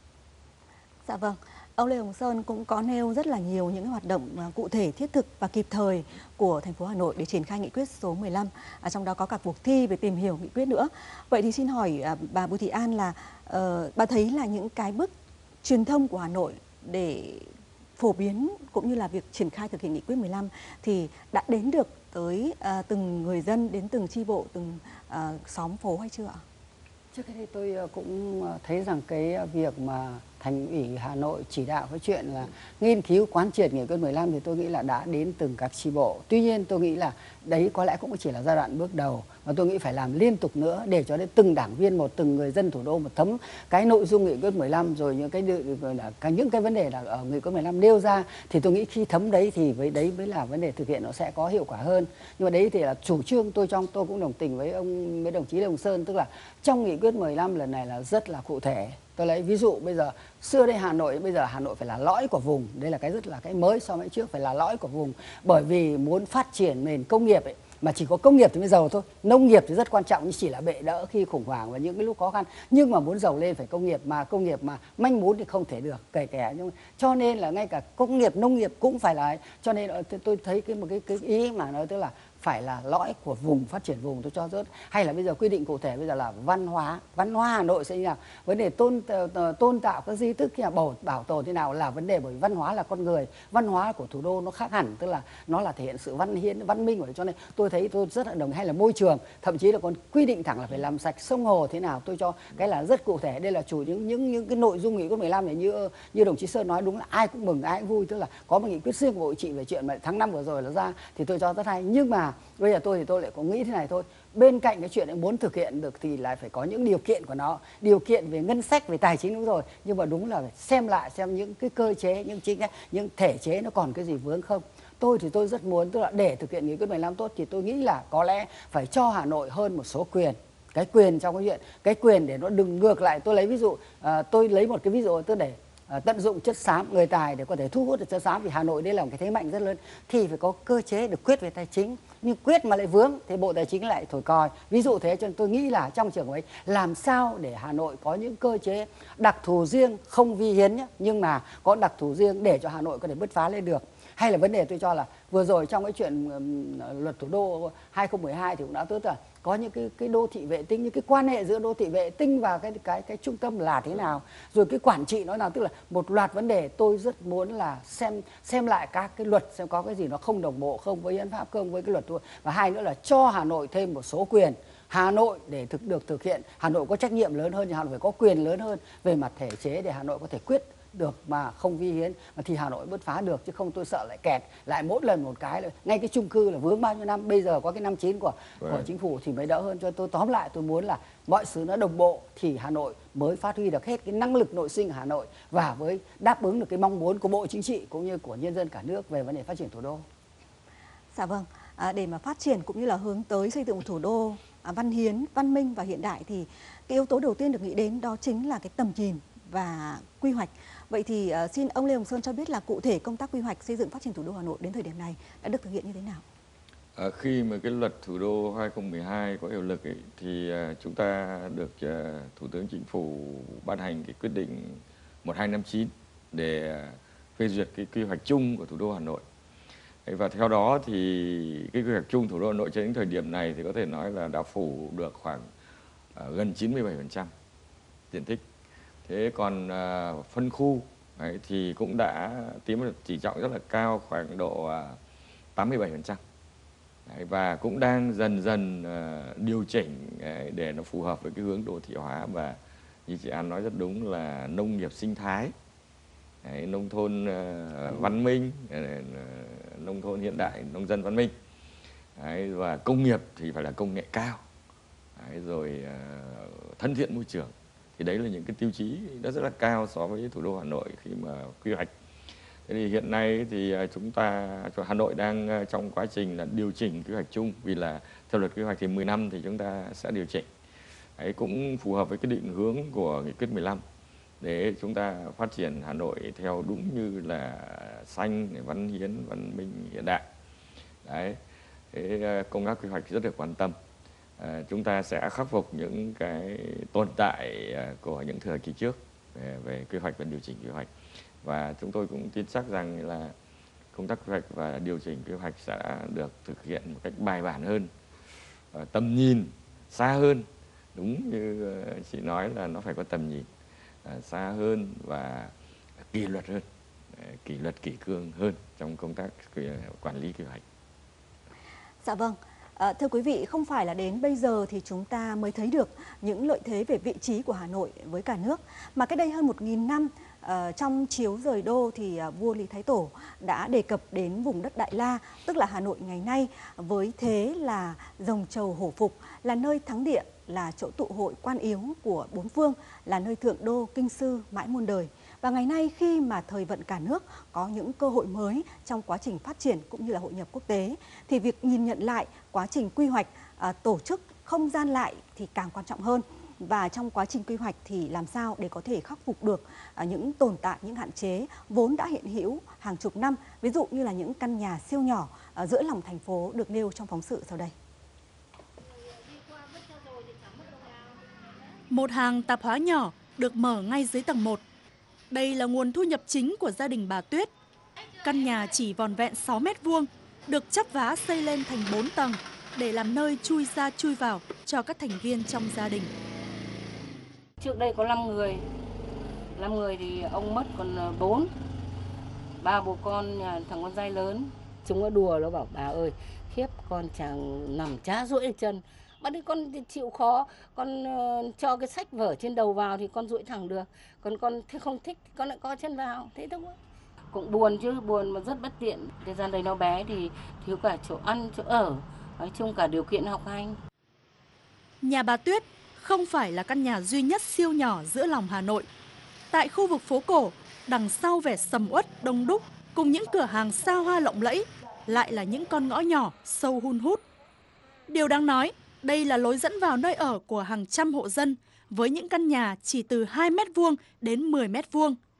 Dạ vâng, ông Lê Hồng Sơn cũng có nêu rất là nhiều những hoạt động uh, cụ thể, thiết thực và kịp thời của thành phố Hà Nội để triển khai nghị quyết số mười lăm, à, trong đó có cả cuộc thi về tìm hiểu nghị quyết nữa. Vậy thì xin hỏi uh, bà Bùi Thị An là uh, bà thấy là những cái bước truyền thông của Hà Nội để phổ biến cũng như là việc triển khai thực hiện nghị quyết mười lăm thì đã đến được tới uh, từng người dân, đến từng chi bộ, từng uh, xóm phố hay chưa ạ? Trước đây tôi cũng thấy rằng cái việc mà Thành ủy Hà Nội chỉ đạo cái chuyện là nghiên cứu quán triệt nghị quyết mười lăm thì tôi nghĩ là đã đến từng các chi bộ. Tuy nhiên tôi nghĩ là đấy có lẽ cũng chỉ là giai đoạn bước đầu, mà tôi nghĩ phải làm liên tục nữa để cho đến từng đảng viên một, từng người dân thủ đô một thấm cái nội dung nghị quyết mười lăm, rồi những cái là những cái vấn đề là ở nghị quyết mười lăm nêu ra, thì tôi nghĩ khi thấm đấy thì với đấy mới là vấn đề thực hiện nó sẽ có hiệu quả hơn. Nhưng mà đấy thì là chủ trương, tôi trong tôi cũng đồng tình với ông với đồng chí Lê Hồng Sơn, tức là trong nghị quyết mười lăm lần này là rất là cụ thể. Tôi lấy ví dụ bây giờ xưa đây Hà Nội, bây giờ Hà Nội phải là lõi của vùng, đây là cái rất là cái mới so với trước, phải là lõi của vùng, bởi vì muốn phát triển nền công nghiệp ấy, mà chỉ có công nghiệp thì mới giàu thôi. Nông nghiệp thì rất quan trọng nhưng chỉ là bệ đỡ khi khủng hoảng và những cái lúc khó khăn, nhưng mà muốn giàu lên phải công nghiệp, mà công nghiệp mà manh mún thì không thể được, kể kẻ. Nhưng cho nên là ngay cả công nghiệp, nông nghiệp cũng phải là, cho nên tôi thấy cái một cái, cái ý mà nói tức là phải là lõi của vùng, phát triển vùng, tôi cho rất. Hay là bây giờ quy định cụ thể bây giờ là văn hóa, văn hóa Hà Nội sẽ như nào, vấn đề tôn tôn tạo các di tích là bảo bảo tồn thế nào là vấn đề, bởi văn hóa là con người, văn hóa của thủ đô nó khác hẳn, tức là nó là thể hiện sự văn hiến, văn minh. Cho nên tôi thấy tôi rất là đồng. Hay là môi trường, thậm chí là còn quy định thẳng là phải làm sạch sông hồ thế nào, tôi cho cái là rất cụ thể. Đây là chủ những những những cái nội dung nghị quyết mười lăm này, như như đồng chí Sơn nói đúng là ai cũng mừng, ai cũng vui, tức là có một nghị quyết riêng của Bộ Chính trị về chuyện mà tháng năm vừa rồi là ra, thì tôi cho rất hay. Nhưng mà bây giờ tôi thì tôi lại có nghĩ thế này thôi, bên cạnh cái chuyện muốn thực hiện được thì lại phải có những điều kiện của nó, điều kiện về ngân sách, về tài chính, đúng rồi, nhưng mà đúng là phải xem lại xem những cái cơ chế, những chính những thể chế nó còn cái gì vướng không. Tôi thì tôi rất muốn, tức là để thực hiện nghị quyết mười lăm tốt thì tôi nghĩ là có lẽ phải cho Hà Nội hơn một số quyền, cái quyền trong cái chuyện, cái quyền để nó đừng ngược lại. Tôi lấy ví dụ, à, tôi lấy một cái ví dụ, tức để uh, tận dụng chất xám, người tài để có thể thu hút được chất xám, vì Hà Nội đây là một cái thế mạnh rất lớn, thì phải có cơ chế được quyết về tài chính. Nhưng quyết mà lại vướng thì Bộ Tài chính lại thổi còi. Ví dụ thế, cho nên tôi nghĩ là trong trường ấy làm sao để Hà Nội có những cơ chế đặc thù riêng, không vi hiến nhé, nhưng mà có đặc thù riêng để cho Hà Nội có thể bứt phá lên được. Hay là vấn đề tôi cho là vừa rồi trong cái chuyện um, luật thủ đô hai không một hai thì cũng đã tốt rồi, có những cái cái đô thị vệ tinh, những cái quan hệ giữa đô thị vệ tinh và cái cái cái trung tâm là thế nào, rồi cái quản trị nó nào, tức là một loạt vấn đề. Tôi rất muốn là xem xem lại các cái luật, xem có cái gì nó không đồng bộ không với hiến pháp, không với cái luật thôi. Và hai nữa là cho Hà Nội thêm một số quyền. Hà Nội để thực được thực hiện, Hà Nội có trách nhiệm lớn hơn, Hà Nội phải có quyền lớn hơn về mặt thể chế để Hà Nội có thể quyết được mà không vi hiến, mà thì Hà Nội bứt phá được, chứ không tôi sợ lại kẹt lại mỗi lần một cái là ngay cái chung cư là vướng bao nhiêu năm, bây giờ có cái năm chín của của chính phủ thì mới đỡ hơn. Cho tôi tóm lại tôi muốn là mọi thứ nó đồng bộ thì Hà Nội mới phát huy được hết cái năng lực nội sinh của Hà Nội và với đáp ứng được cái mong muốn của Bộ Chính trị cũng như của nhân dân cả nước về vấn đề phát triển thủ đô. Dạ vâng, à, để mà phát triển cũng như là hướng tới xây dựng một thủ đô à, văn hiến, văn minh và hiện đại thì cái yếu tố đầu tiên được nghĩ đến đó chính là cái tầm nhìn và quy hoạch. Vậy thì uh, xin ông Lê Hồng Sơn cho biết là cụ thể công tác quy hoạch xây dựng phát triển thủ đô Hà Nội đến thời điểm này đã được thực hiện như thế nào? À, khi mà cái luật thủ đô hai không một hai có hiệu lực ấy, thì uh, chúng ta được uh, Thủ tướng Chính phủ ban hành cái quyết định một hai năm chín để uh, phê duyệt cái quy hoạch chung của thủ đô Hà Nội. Và theo đó thì cái quy hoạch chung thủ đô Hà Nội cho đến thời điểm này thì có thể nói là đã phủ được khoảng uh, gần chín mươi bảy phần trăm diện tích. Thế còn uh, phân khu đấy, thì cũng đã tiến một tỷ trọng rất là cao, khoảng độ uh, tám mươi bảy phần trăm. Đấy, và cũng đang dần dần uh, điều chỉnh đấy, để nó phù hợp với cái hướng đô thị hóa và như chị An nói rất đúng là nông nghiệp sinh thái, đấy, nông thôn uh, văn minh, uh, nông thôn hiện đại, nông dân văn minh, đấy, và công nghiệp thì phải là công nghệ cao, đấy, rồi uh, thân thiện môi trường. Thì đấy là những cái tiêu chí đã rất là cao so với thủ đô Hà Nội khi mà quy hoạch. Thế thì hiện nay thì chúng ta, Hà Nội đang trong quá trình là điều chỉnh quy hoạch chung, vì là theo luật quy hoạch thì mười năm thì chúng ta sẽ điều chỉnh. Đấy, cũng phù hợp với cái định hướng của nghị quyết mười lăm để chúng ta phát triển Hà Nội theo đúng như là xanh, văn hiến, văn minh, hiện đại. Đấy, thế công tác quy hoạch rất được quan tâm. À, chúng ta sẽ khắc phục những cái tồn tại của những thời kỳ trước về, về quy hoạch và điều chỉnh quy hoạch, và chúng tôi cũng tin chắc rằng là công tác quy hoạch và điều chỉnh quy hoạch sẽ được thực hiện một cách bài bản hơn, tầm nhìn xa hơn, đúng như chị nói là nó phải có tầm nhìn xa hơn và kỷ luật hơn, kỷ luật kỷ cương hơn trong công tác quản lý quy hoạch. Dạ vâng. À, thưa quý vị, không phải là đến bây giờ thì chúng ta mới thấy được những lợi thế về vị trí của Hà Nội với cả nước, mà cách đây hơn một nghìn năm, à, trong chiếu rời đô thì à, vua Lý Thái Tổ đã đề cập đến vùng đất Đại La, tức là Hà Nội ngày nay, với thế là rồng trầu hổ phục, là nơi thắng địa, là chỗ tụ hội quan yếu của bốn phương, là nơi thượng đô kinh sư mãi muôn đời. Và ngày nay khi mà thời vận cả nước có những cơ hội mới trong quá trình phát triển cũng như là hội nhập quốc tế, thì việc nhìn nhận lại quá trình quy hoạch, à, tổ chức không gian lại thì càng quan trọng hơn. Và trong quá trình quy hoạch thì làm sao để có thể khắc phục được à, những tồn tại, những hạn chế vốn đã hiện hữu hàng chục năm, ví dụ như là những căn nhà siêu nhỏ à, giữa lòng thành phố được nêu trong phóng sự sau đây. Một hàng tạp hóa nhỏ được mở ngay dưới tầng một. Đây là nguồn thu nhập chính của gia đình bà Tuyết. Căn nhà chỉ vòn vẹn sáu mét vuông, được chắp vá xây lên thành bốn tầng để làm nơi chui ra chui vào cho các thành viên trong gia đình. Trước đây có năm người, năm người thì ông mất còn bốn, ba bố con, nhà thằng con trai lớn. Chúng nó đùa, nó bảo bà ơi, khiếp con chẳng nằm chá duỗi chân. Bắt đi con chịu khó, con uh, cho cái sách vở trên đầu vào thì con duỗi thẳng được. Còn con thì không thích thì con lại co chân vào, thế thôi. Cũng buồn chứ, buồn mà rất bất tiện. Thời gian đấy nó bé thì thiếu cả chỗ ăn, chỗ ở, nói chung cả điều kiện học hành. Nhà bà Tuyết không phải là căn nhà duy nhất siêu nhỏ giữa lòng Hà Nội. Tại khu vực phố cổ, đằng sau vẻ sầm uất đông đúc cùng những cửa hàng xa hoa lộng lẫy lại là những con ngõ nhỏ sâu hun hút. Điều đáng nói, đây là lối dẫn vào nơi ở của hàng trăm hộ dân với những căn nhà chỉ từ hai mét vuông đến mười mét vuông.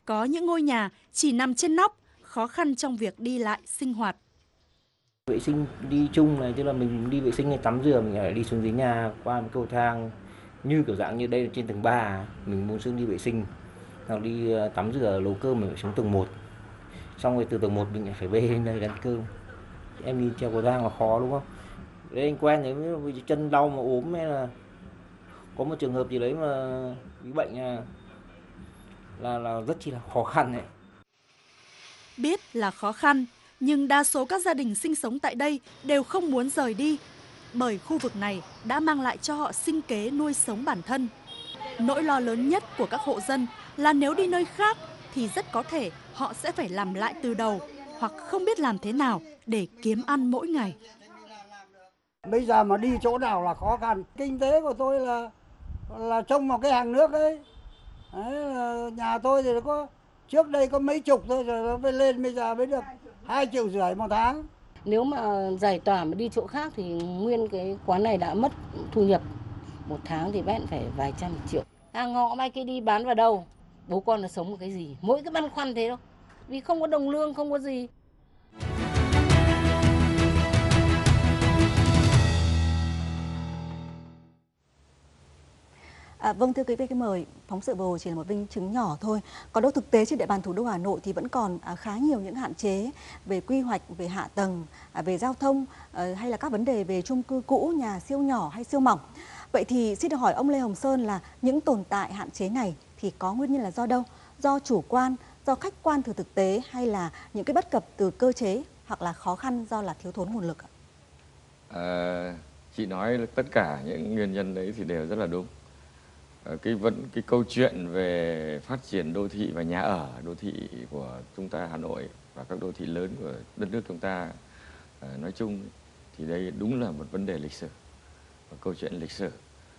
Có những ngôi nhà chỉ nằm trên nóc, khó khăn trong việc đi lại sinh hoạt. Vệ sinh đi chung này, tức là mình đi vệ sinh hay tắm rửa mình phải đi xuống dưới nhà qua một cầu thang, như kiểu dạng như đây là trên tầng ba, mình muốn xuống đi vệ sinh hoặc đi tắm rửa nấu cơm mình phải xuống tầng một, xong rồi từ tầng một mình phải bê lên đây ăn cơm. Em đi trèo cầu thang là khó đúng không? Đấy anh quen đấy, vì chân đau mà ốm hay là có một trường hợp gì đấy mà bị bệnh là là rất chi là khó khăn đấy. Biết là khó khăn, nhưng đa số các gia đình sinh sống tại đây đều không muốn rời đi, bởi khu vực này đã mang lại cho họ sinh kế nuôi sống bản thân. Nỗi lo lớn nhất của các hộ dân là nếu đi nơi khác thì rất có thể họ sẽ phải làm lại từ đầu hoặc không biết làm thế nào để kiếm ăn mỗi ngày. Bây giờ mà đi chỗ nào là khó khăn. Kinh tế của tôi là là trông vào cái hàng nước ấy. Đấy, là nhà tôi thì có trước đây có mấy chục thôi rồi nó mới lên, bây giờ mới được hai triệu rưỡi một tháng. Nếu mà giải tỏa mà đi chỗ khác thì nguyên cái quán này đã mất thu nhập. Một tháng thì bạn phải vài trăm triệu. Hàng ngõ mai kia đi bán vào đâu? Bố con nó sống một cái gì? Mỗi cái băn khoăn thế đâu. Vì không có đồng lương, không có gì. À, vâng, thưa quý vị, mời phóng sự vừa chỉ là một minh chứng nhỏ thôi. Còn đâu thực tế trên địa bàn thủ đô Hà Nội thì vẫn còn à, khá nhiều những hạn chế về quy hoạch, về hạ tầng, à, về giao thông à, hay là các vấn đề về chung cư cũ, nhà siêu nhỏ hay siêu mỏng. Vậy thì xin được hỏi ông Lê Hồng Sơn là những tồn tại hạn chế này thì có nguyên nhân là do đâu? Do chủ quan, do khách quan từ thực tế hay là những cái bất cập từ cơ chế hoặc là khó khăn do là thiếu thốn nguồn lực ạ? À, chị nói tất cả những nguyên nhân đấy thì đều rất là đúng. Cái vấn cái câu chuyện về phát triển đô thị và nhà ở đô thị của chúng ta Hà Nội và các đô thị lớn của đất nước chúng ta nói chung thì đây đúng là một vấn đề lịch sử, một câu chuyện lịch sử.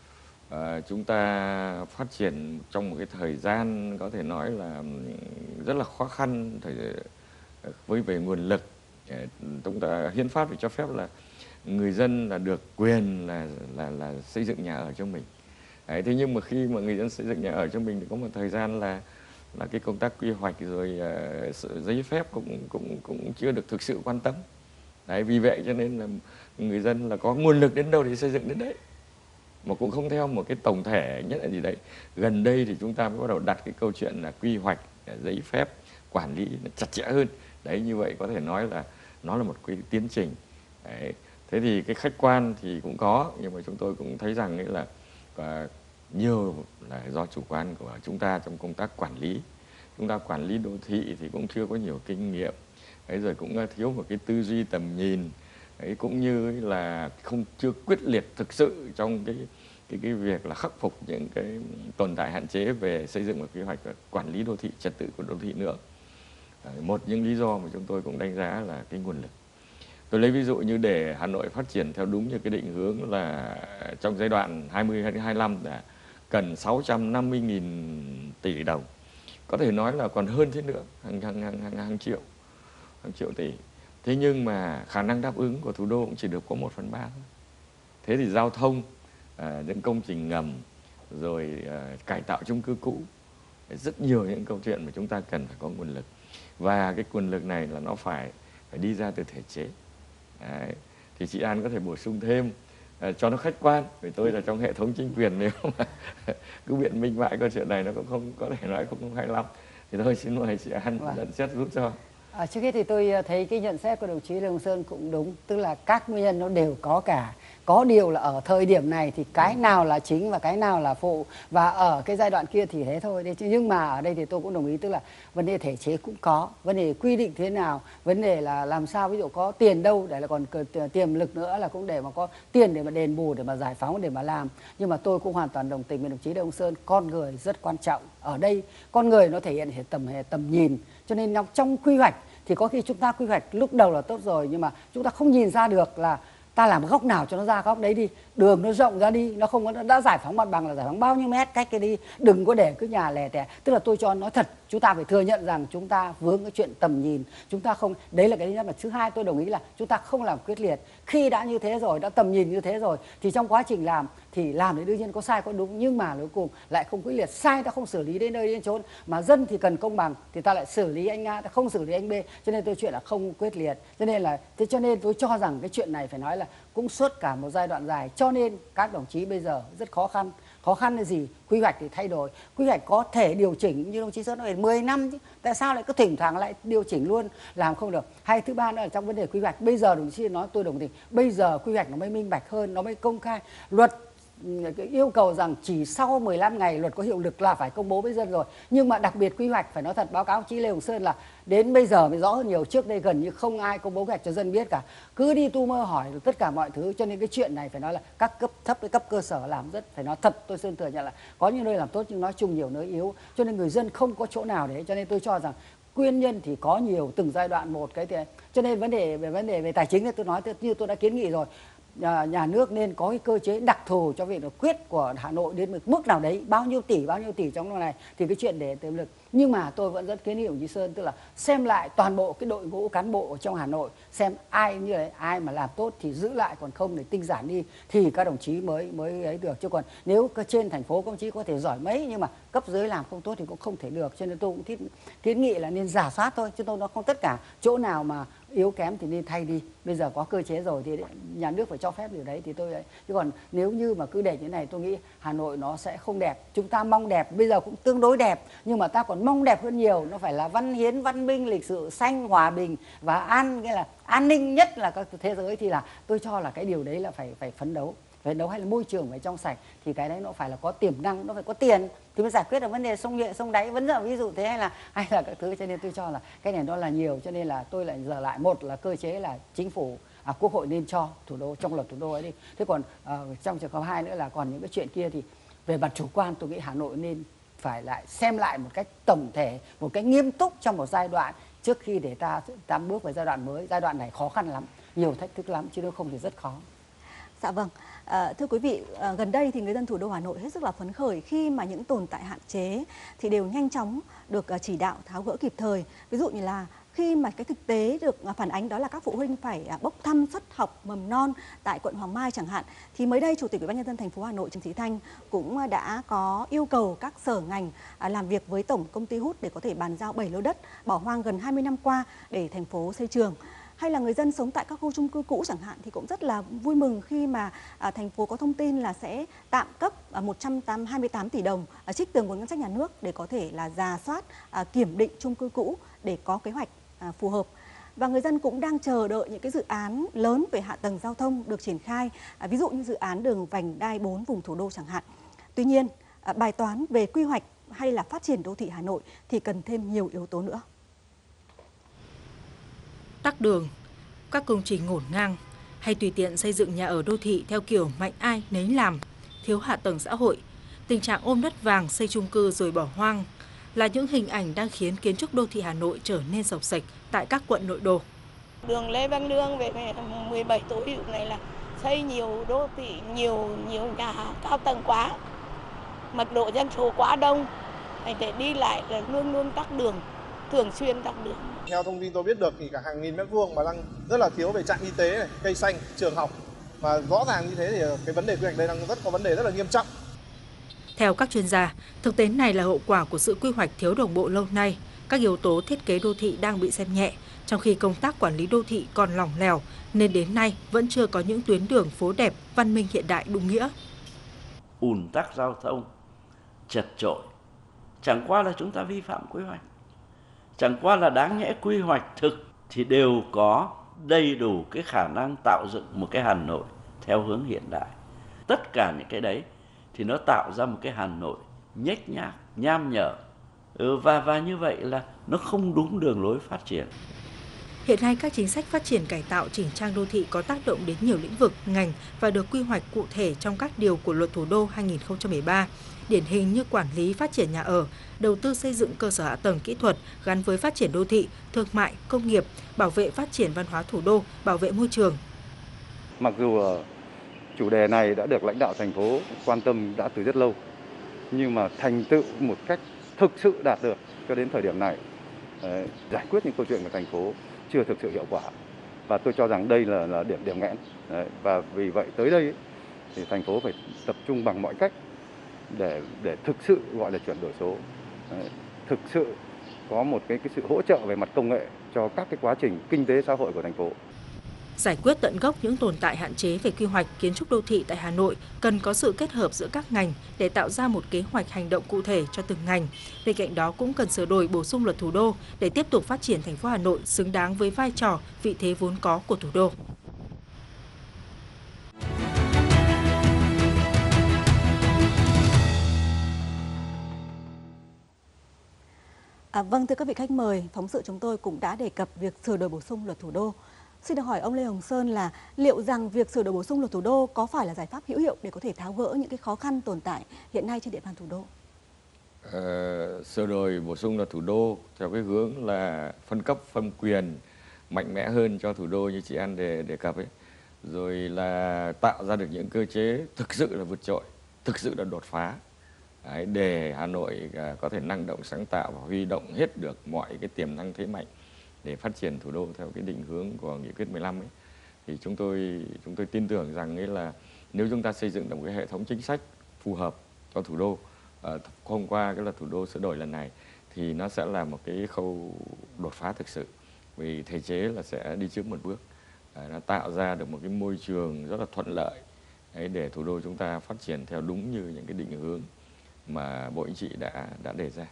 À, chúng ta phát triển trong một cái thời gian có thể nói là rất là khó khăn thời, với về nguồn lực. Chúng ta hiến pháp thì cho phép là người dân là được quyền là là là xây dựng nhà ở cho mình. Đấy, thế nhưng mà khi mà người dân xây dựng nhà ở cho mình thì có một thời gian là là cái công tác quy hoạch rồi uh, giấy phép cũng cũng cũng chưa được thực sự quan tâm. Đấy, vì vậy cho nên là người dân là có nguồn lực đến đâu thì xây dựng đến đấy, mà cũng không theo một cái tổng thể nhất là gì đấy. Gần đây thì chúng ta mới bắt đầu đặt cái câu chuyện là quy hoạch, giấy phép, quản lý chặt chẽ hơn. Đấy, như vậy có thể nói là nó là một cái tiến trình. Đấy. Thế thì cái khách quan thì cũng có, nhưng mà chúng tôi cũng thấy rằng ấy là và nhiều là do chủ quan của chúng ta trong công tác quản lý. Chúng ta quản lý đô thị thì cũng chưa có nhiều kinh nghiệm, ấy rồi cũng thiếu một cái tư duy tầm nhìn, ấy cũng như là không chưa quyết liệt thực sự trong cái cái cái việc là khắc phục những cái tồn tại hạn chế về xây dựng và quy hoạch và quản lý đô thị, trật tự của đô thị nữa. Một những lý do mà chúng tôi cũng đánh giá là cái nguồn lực. Tôi lấy ví dụ như để Hà Nội phát triển theo đúng như cái định hướng là trong giai đoạn hai mươi đến hai mươi lăm là cần sáu trăm năm mươi nghìn tỷ đồng. Có thể nói là còn hơn thế nữa, hàng, hàng, hàng, hàng, hàng triệu, hàng triệu tỷ. Thế nhưng mà khả năng đáp ứng của thủ đô cũng chỉ được có một phần ba thôi. Thế thì giao thông, à, những công trình ngầm, rồi à, cải tạo chung cư cũ, rất nhiều những câu chuyện mà chúng ta cần phải có nguồn lực. Và cái nguồn lực này là nó phải phải đi ra từ thể chế. Đấy. Thì chị An có thể bổ sung thêm uh, cho nó khách quan, vì tôi là trong hệ thống chính quyền, nếu mà cứ biện minh mãi câu chuyện này nó cũng không có thể nói không hay lắm, thì tôi xin mời chị An vâng. nhận xét giúp cho. À, trước hết thì tôi thấy cái nhận xét của đồng chí Lê Hồng Sơn cũng đúng, tức là các nguyên nhân nó đều có cả. Có điều là ở thời điểm này thì cái nào là chính và cái nào là phụ, và ở cái giai đoạn kia thì thế thôi. Nhưng mà ở đây thì tôi cũng đồng ý, tức là vấn đề thể chế cũng có, vấn đề quy định thế nào, vấn đề là làm sao ví dụ có tiền đâu để là còn tiềm lực nữa là cũng để mà có tiền để mà đền bù, để mà giải phóng, để mà làm. Nhưng mà tôi cũng hoàn toàn đồng tình với đồng chí Lê Hồng Sơn, con người rất quan trọng. Ở đây con người nó thể hiện hệ tầm hệ tầm nhìn, cho nên trong quy hoạch thì có khi chúng ta quy hoạch lúc đầu là tốt rồi, nhưng mà chúng ta không nhìn ra được là ta làm góc nào cho nó ra góc đấy đi. đường nó rộng ra đi, nó không có, đã giải phóng mặt bằng là giải phóng bao nhiêu mét cách cái đi, đừng có để cứ nhà lẻ tẻ. Tức là tôi cho nói thật, chúng ta phải thừa nhận rằng chúng ta vướng cái chuyện tầm nhìn, chúng ta không, đấy là cái thứ nhất. Mà thứ hai tôi đồng ý là chúng ta không làm quyết liệt. Khi đã như thế rồi, đã tầm nhìn như thế rồi thì trong quá trình làm thì làm thì đương nhiên có sai có đúng, nhưng mà cuối cùng lại không quyết liệt. Sai ta không xử lý đến nơi đến chốn, mà dân thì cần công bằng thì ta lại xử lý anh A, ta không xử lý anh B. Cho nên tôi chuyện là không quyết liệt. Cho nên là thế cho nên tôi cho rằng cái chuyện này phải nói là cũng suốt cả một giai đoạn dài. Cho nên các đồng chí bây giờ rất khó khăn. Khó khăn là gì? Quy hoạch thì thay đổi, quy hoạch có thể điều chỉnh như đồng chí Sơn nói mười năm chứ, tại sao lại cứ thỉnh thoảng lại điều chỉnh luôn, làm không được. Hay thứ ba nữa là trong vấn đề quy hoạch, bây giờ đồng chí nói tôi đồng tình, bây giờ quy hoạch nó mới minh bạch hơn, nó mới công khai. Luật yêu cầu rằng chỉ sau mười lăm ngày luật có hiệu lực là phải công bố với dân rồi. Nhưng mà đặc biệt quy hoạch phải nói thật, báo cáo chí Lê Hồng Sơn là đến bây giờ mới rõ hơn nhiều, trước đây gần như không ai công bố quy hoạch cho dân biết cả, cứ đi tu mơ hỏi được tất cả mọi thứ. Cho nên cái chuyện này phải nói là các cấp thấp với cấp cơ sở làm rất, phải nói thật, tôi Sơn thừa nhận là có những nơi làm tốt nhưng nói chung nhiều nơi yếu, cho nên người dân không có chỗ nào để. Cho nên tôi cho rằng nguyên nhân thì có nhiều, từng giai đoạn một cái thì, cho nên vấn đề về vấn đề về tài chính thì tôi nói như tôi đã kiến nghị rồi, nhà, nhà nước nên có cái cơ chế đặc thù cho việc quyết của Hà Nội đến một mức nào đấy, bao nhiêu tỷ bao nhiêu tỷ trong lúc này thì cái chuyện để tiềm lực. Nhưng mà tôi vẫn rất kiến nghị đồng chí Sơn, tức là xem lại toàn bộ cái đội ngũ cán bộ ở trong Hà Nội, xem ai như đấy, ai mà làm tốt thì giữ lại, còn không để tinh giản đi thì các đồng chí mới mới ấy được. Chứ còn nếu trên thành phố các đồng chí có thể giỏi mấy nhưng mà cấp dưới làm không tốt thì cũng không thể được. Cho nên tôi cũng thiết, kiến nghị là nên rà soát thôi, chứ tôi nó không tất cả chỗ nào mà yếu kém thì nên thay đi. Bây giờ có cơ chế rồi thì nhà nước phải cho phép điều đấy thì tôi đấy. Chứ còn nếu như mà cứ để như này tôi nghĩ Hà Nội nó sẽ không đẹp. Chúng ta mong đẹp bây giờ cũng tương đối đẹp, nhưng mà ta còn mong đẹp hơn nhiều, nó phải là văn hiến, văn minh, lịch sự, xanh, hòa bình và an, nghĩa là an ninh nhất là các thế giới. Thì là tôi cho là cái điều đấy là phải phải phấn đấu, phấn đấu. Hay là môi trường phải trong sạch thì cái đấy nó phải là có tiềm năng, nó phải có tiền thì mới giải quyết được vấn đề sông nhuệ, sông đáy, vấn đề ví dụ thế, hay là hay là các thứ. Cho nên tôi cho là cái này nó là nhiều, cho nên là tôi lại giờ lại một là cơ chế là chính phủ, à, quốc hội nên cho thủ đô trong luật thủ đô ấy đi. Thế còn uh, trong trường hợp hai nữa là còn những cái chuyện kia thì về mặt chủ quan tôi nghĩ Hà Nội nên phải lại xem lại một cách tổng thể, một cách nghiêm túc trong một giai đoạn trước khi để ta ta bước vào giai đoạn mới. Giai đoạn này khó khăn lắm, nhiều thách thức lắm, chứ nếu không thì rất khó. Dạ vâng. À, thưa quý vị, à, gần đây thì người dân thủ đô Hà Nội hết sức là phấn khởi khi mà những tồn tại hạn chế thì đều nhanh chóng được à, chỉ đạo tháo gỡ kịp thời. Ví dụ như là khi mà cái thực tế được à, phản ánh đó là các phụ huynh phải à, bốc thăm suất học mầm non tại quận Hoàng Mai chẳng hạn, thì mới đây Chủ tịch Ủy ban nhân dân thành phố Hà Nội Trần Sĩ Thanh cũng đã có yêu cầu các sở ngành à, làm việc với tổng công ty Hút để có thể bàn giao bảy lô đất bỏ hoang gần hai mươi năm qua để thành phố xây trường. Hay là người dân sống tại các khu chung cư cũ chẳng hạn thì cũng rất là vui mừng khi mà à, thành phố có thông tin là sẽ tạm cấp à, một trăm hai mươi tám tỷ đồng à, trích từ nguồn ngân sách nhà nước để có thể là rà soát, à, kiểm định chung cư cũ để có kế hoạch à, phù hợp. Và người dân cũng đang chờ đợi những cái dự án lớn về hạ tầng giao thông được triển khai, à, ví dụ như dự án đường vành đai bốn vùng thủ đô chẳng hạn. Tuy nhiên, à, bài toán về quy hoạch hay là phát triển đô thị Hà Nội thì cần thêm nhiều yếu tố nữa. Tắc đường, các công trình ngổn ngang hay tùy tiện xây dựng nhà ở đô thị theo kiểu mạnh ai nấy làm, thiếu hạ tầng xã hội, tình trạng ôm đất vàng xây chung cư rồi bỏ hoang là những hình ảnh đang khiến kiến trúc đô thị Hà Nội trở nên sộc sạch tại các quận nội đô. Đường Lê Văn Lương về mười bảy Tô Hiệu này là xây nhiều đô thị, nhiều nhiều nhà cao tầng quá, mật độ dân số quá đông, thành để đi lại là luôn luôn tắc đường, thường xuyên tắc đường. Theo thông tin tôi biết được thì cả hàng nghìn mét vuông mà đang rất là thiếu về trạm y tế này, cây xanh, trường học, và rõ ràng như thế thì cái vấn đề quy hoạch đây đang rất có vấn đề rất là nghiêm trọng. Theo các chuyên gia, thực tế này là hậu quả của sự quy hoạch thiếu đồng bộ lâu nay. Các yếu tố thiết kế đô thị đang bị xem nhẹ, trong khi công tác quản lý đô thị còn lỏng lẻo, nên đến nay vẫn chưa có những tuyến đường phố đẹp, văn minh hiện đại đúng nghĩa. Ùn tắc giao thông, chật chội, chẳng qua là chúng ta vi phạm quy hoạch. Chẳng qua là đáng nhẽ quy hoạch thực thì đều có đầy đủ cái khả năng tạo dựng một cái Hà Nội theo hướng hiện đại. Tất cả những cái đấy thì nó tạo ra một cái Hà Nội nhếch nhác, nham nhở. Ừ, và, và như vậy là nó không đúng đường lối phát triển. Hiện nay các chính sách phát triển cải tạo chỉnh trang đô thị có tác động đến nhiều lĩnh vực, ngành và được quy hoạch cụ thể trong các điều của Luật Thủ đô hai nghìn không trăm mười ba. Điển hình như quản lý phát triển nhà ở, đầu tư xây dựng cơ sở hạ tầng kỹ thuật gắn với phát triển đô thị, thương mại, công nghiệp, bảo vệ phát triển văn hóa thủ đô, bảo vệ môi trường. Mặc dù chủ đề này đã được lãnh đạo thành phố quan tâm đã từ rất lâu, nhưng mà thành tựu một cách thực sự đạt được cho đến thời điểm này, đấy, giải quyết những câu chuyện của thành phố chưa thực sự hiệu quả, và tôi cho rằng đây là, là điểm điểm nghẽn. Đấy, và vì vậy tới đây thì thành phố phải tập trung bằng mọi cách để để thực sự gọi là chuyển đổi số, đấy, thực sự có một cái cái sự hỗ trợ về mặt công nghệ cho các cái quá trình kinh tế xã hội của thành phố. Giải quyết tận gốc những tồn tại hạn chế về quy hoạch kiến trúc đô thị tại Hà Nội cần có sự kết hợp giữa các ngành để tạo ra một kế hoạch hành động cụ thể cho từng ngành. Bên cạnh đó cũng cần sửa đổi bổ sung luật thủ đô để tiếp tục phát triển thành phố Hà Nội xứng đáng với vai trò, vị thế vốn có của thủ đô. À, vâng, thưa các vị khách mời, phóng sự chúng tôi cũng đã đề cập việc sửa đổi bổ sung luật thủ đô. Xin được hỏi ông Lê Hồng Sơn là liệu rằng việc sửa đổi bổ sung luật thủ đô có phải là giải pháp hữu hiệu để có thể tháo gỡ những cái khó khăn tồn tại hiện nay trên địa bàn thủ đô? Ờ, sửa đổi bổ sung luật thủ đô theo cái hướng là phân cấp phân quyền mạnh mẽ hơn cho thủ đô như chị An đề đề cập ấy, rồi là tạo ra được những cơ chế thực sự là vượt trội, thực sự là đột phá. Đấy, để Hà Nội có thể năng động sáng tạo và huy động hết được mọi cái tiềm năng thế mạnh để phát triển thủ đô theo cái định hướng của nghị quyết mười lăm ấy, thì chúng tôi chúng tôi tin tưởng rằng ấy là nếu chúng ta xây dựng được một cái hệ thống chính sách phù hợp cho thủ đô, à, thông qua cái luật thủ đô sửa đổi lần này thì nó sẽ là một cái khâu đột phá thực sự, vì thể chế là sẽ đi trước một bước, à, nó tạo ra được một cái môi trường rất là thuận lợi đấy, để thủ đô chúng ta phát triển theo đúng như những cái định hướng mà Bộ Chính trị đã đã đề ra.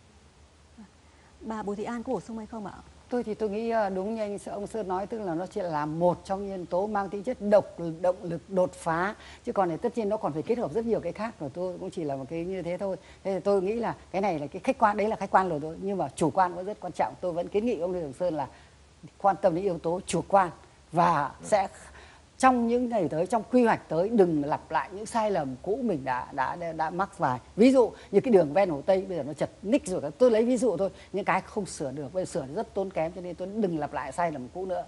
Bà Bùi Thị An có bổ sung hay không ạ? Tôi thì tôi nghĩ đúng như anh ông Sơn nói, tức là nó chỉ là một trong những nhân tố mang tính chất độc động lực đột phá, chứ còn thì tất nhiên nó còn phải kết hợp rất nhiều cái khác, và tôi cũng chỉ là một cái như thế thôi. Thế thì tôi nghĩ là cái này là cái khách quan, đấy là khách quan rồi thôi, nhưng mà chủ quan cũng rất quan trọng. Tôi vẫn kiến nghị ông Lê Hồng Sơn là quan tâm đến yếu tố chủ quan và sẽ trong những ngày tới, trong quy hoạch tới, đừng lặp lại những sai lầm cũ mình đã đã đã, đã mắc phải. Ví dụ như cái đường ven Hồ Tây bây giờ nó chật ních rồi, tôi lấy ví dụ thôi, những cái không sửa được, bây giờ sửa rất tốn kém, cho nên tôi đừng lặp lại sai lầm cũ nữa.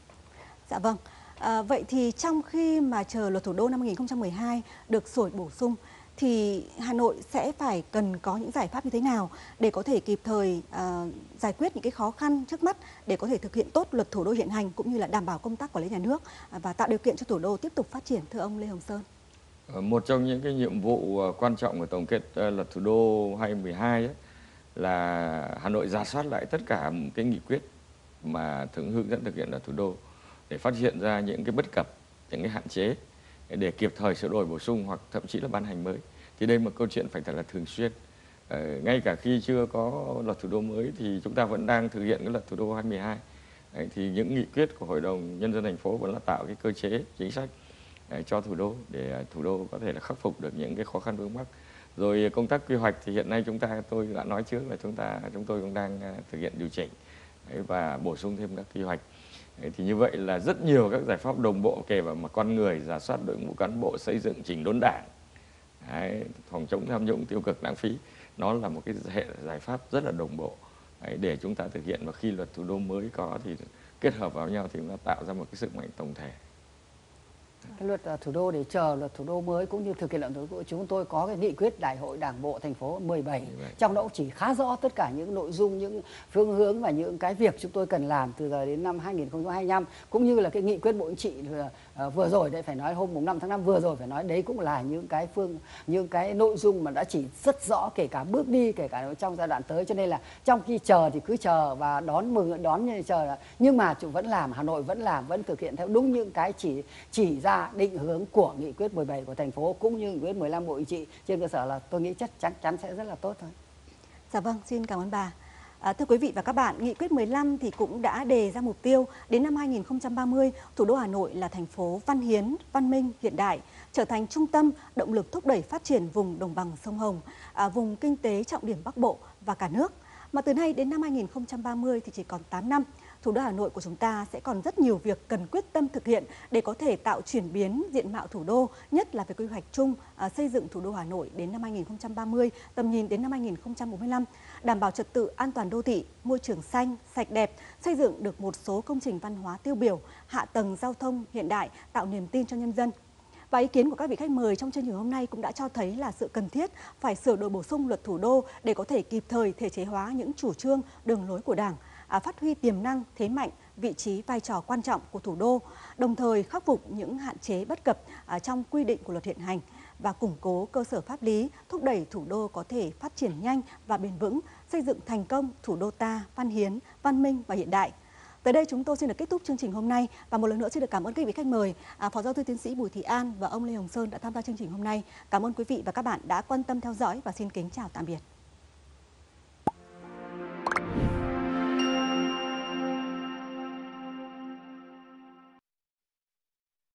Dạ vâng. À, vậy thì trong khi mà chờ luật thủ đô năm hai nghìn không trăm mười hai được sửa bổ sung thì Hà Nội sẽ phải cần có những giải pháp như thế nào để có thể kịp thời uh, giải quyết những cái khó khăn trước mắt để có thể thực hiện tốt luật thủ đô hiện hành, cũng như là đảm bảo công tác quản lý nhà nước uh, và tạo điều kiện cho thủ đô tiếp tục phát triển, thưa ông Lê Hồng Sơn? Một trong những cái nhiệm vụ quan trọng của tổng kết luật thủ đô hai nghìn không trăm mười hai ấy, là Hà Nội rà soát lại tất cả cái nghị quyết mà thường hướng dẫn thực hiện luật thủ đô để phát hiện ra những cái bất cập, những cái hạn chế để kịp thời sửa đổi bổ sung hoặc thậm chí là ban hành mới. Thì đây là một câu chuyện phải thật là thường xuyên. Ờ, ngay cả khi chưa có luật thủ đô mới thì chúng ta vẫn đang thực hiện cái luật thủ đô hai nghìn không trăm mười hai. Đấy, thì những nghị quyết của Hội đồng Nhân dân thành phố vẫn là tạo cái cơ chế chính sách đấy, cho thủ đô để thủ đô có thể là khắc phục được những cái khó khăn vướng mắc. Rồi công tác quy hoạch thì hiện nay chúng ta, tôi đã nói trước là chúng ta chúng tôi cũng đang thực hiện điều chỉnh đấy, và bổ sung thêm các quy hoạch. Đấy, thì như vậy là rất nhiều các giải pháp đồng bộ, kể vào mặt con người, rà soát đội ngũ cán bộ, xây dựng chỉnh đốn đảng, đấy, phòng chống tham nhũng tiêu cực lãng phí, nó là một cái hệ giải pháp rất là đồng bộ đấy, để chúng ta thực hiện, và khi luật thủ đô mới có thì kết hợp vào nhau thì nó tạo ra một cái sức mạnh tổng thể. Cái luật thủ đô để chờ luật thủ đô mới cũng như thực hiện luật thủ đô, chúng tôi có cái nghị quyết Đại hội Đảng bộ thành phố mười bảy, trong đó cũng chỉ khá rõ tất cả những nội dung, những phương hướng và những cái việc chúng tôi cần làm từ giờ đến năm hai nghìn không trăm hai mươi lăm, cũng như là cái nghị quyết Bộ Chính trị vừa rồi đấy, phải nói hôm mùng năm tháng năm vừa rồi, phải nói đấy cũng là những cái phương những cái nội dung mà đã chỉ rất rõ, kể cả bước đi, kể cả trong giai đoạn tới. Cho nên là trong khi chờ thì cứ chờ và đón mừng đón như chờ là, nhưng mà chúng vẫn làm, Hà Nội vẫn làm, vẫn thực hiện theo đúng những cái chỉ chỉ ra định hướng của nghị quyết mười bảy của thành phố cũng như nghị quyết mười lăm Bộ Chính trị, trên cơ sở là tôi nghĩ chắc chắn chắn sẽ rất là tốt thôi. Dạ vâng, xin cảm ơn bà. À, thưa quý vị và các bạn, nghị quyết mười lăm thì cũng đã đề ra mục tiêu đến năm hai nghìn không trăm ba mươi, thủ đô Hà Nội là thành phố văn hiến, văn minh, hiện đại, trở thành trung tâm động lực thúc đẩy phát triển vùng đồng bằng sông Hồng, à, vùng kinh tế trọng điểm Bắc Bộ và cả nước. Mà từ nay đến năm hai nghìn không trăm ba mươi thì chỉ còn tám năm, thủ đô Hà Nội của chúng ta sẽ còn rất nhiều việc cần quyết tâm thực hiện để có thể tạo chuyển biến diện mạo thủ đô, nhất là về quy hoạch chung à, xây dựng thủ đô Hà Nội đến năm hai nghìn không trăm ba mươi, tầm nhìn đến năm hai nghìn không trăm bốn mươi lăm, đảm bảo trật tự an toàn đô thị, môi trường xanh, sạch đẹp, xây dựng được một số công trình văn hóa tiêu biểu, hạ tầng giao thông hiện đại, tạo niềm tin cho nhân dân. Và ý kiến của các vị khách mời trong chương trình hôm nay cũng đã cho thấy là sự cần thiết phải sửa đổi bổ sung luật thủ đô để có thể kịp thời thể chế hóa những chủ trương, đường lối của Đảng, à, phát huy tiềm năng, thế mạnh, vị trí, vai trò quan trọng của thủ đô, đồng thời khắc phục những hạn chế bất cập à, trong quy định của luật hiện hành và củng cố cơ sở pháp lý, thúc đẩy thủ đô có thể phát triển nhanh và bền vững, xây dựng thành công thủ đô ta văn hiến, văn minh và hiện đại. Tới đây chúng tôi xin được kết thúc chương trình hôm nay và một lần nữa xin được cảm ơn các vị khách mời, à, Phó giáo sư tiến sĩ Bùi Thị An và ông Lê Hồng Sơn đã tham gia chương trình hôm nay. Cảm ơn quý vị và các bạn đã quan tâm theo dõi và xin kính chào tạm biệt.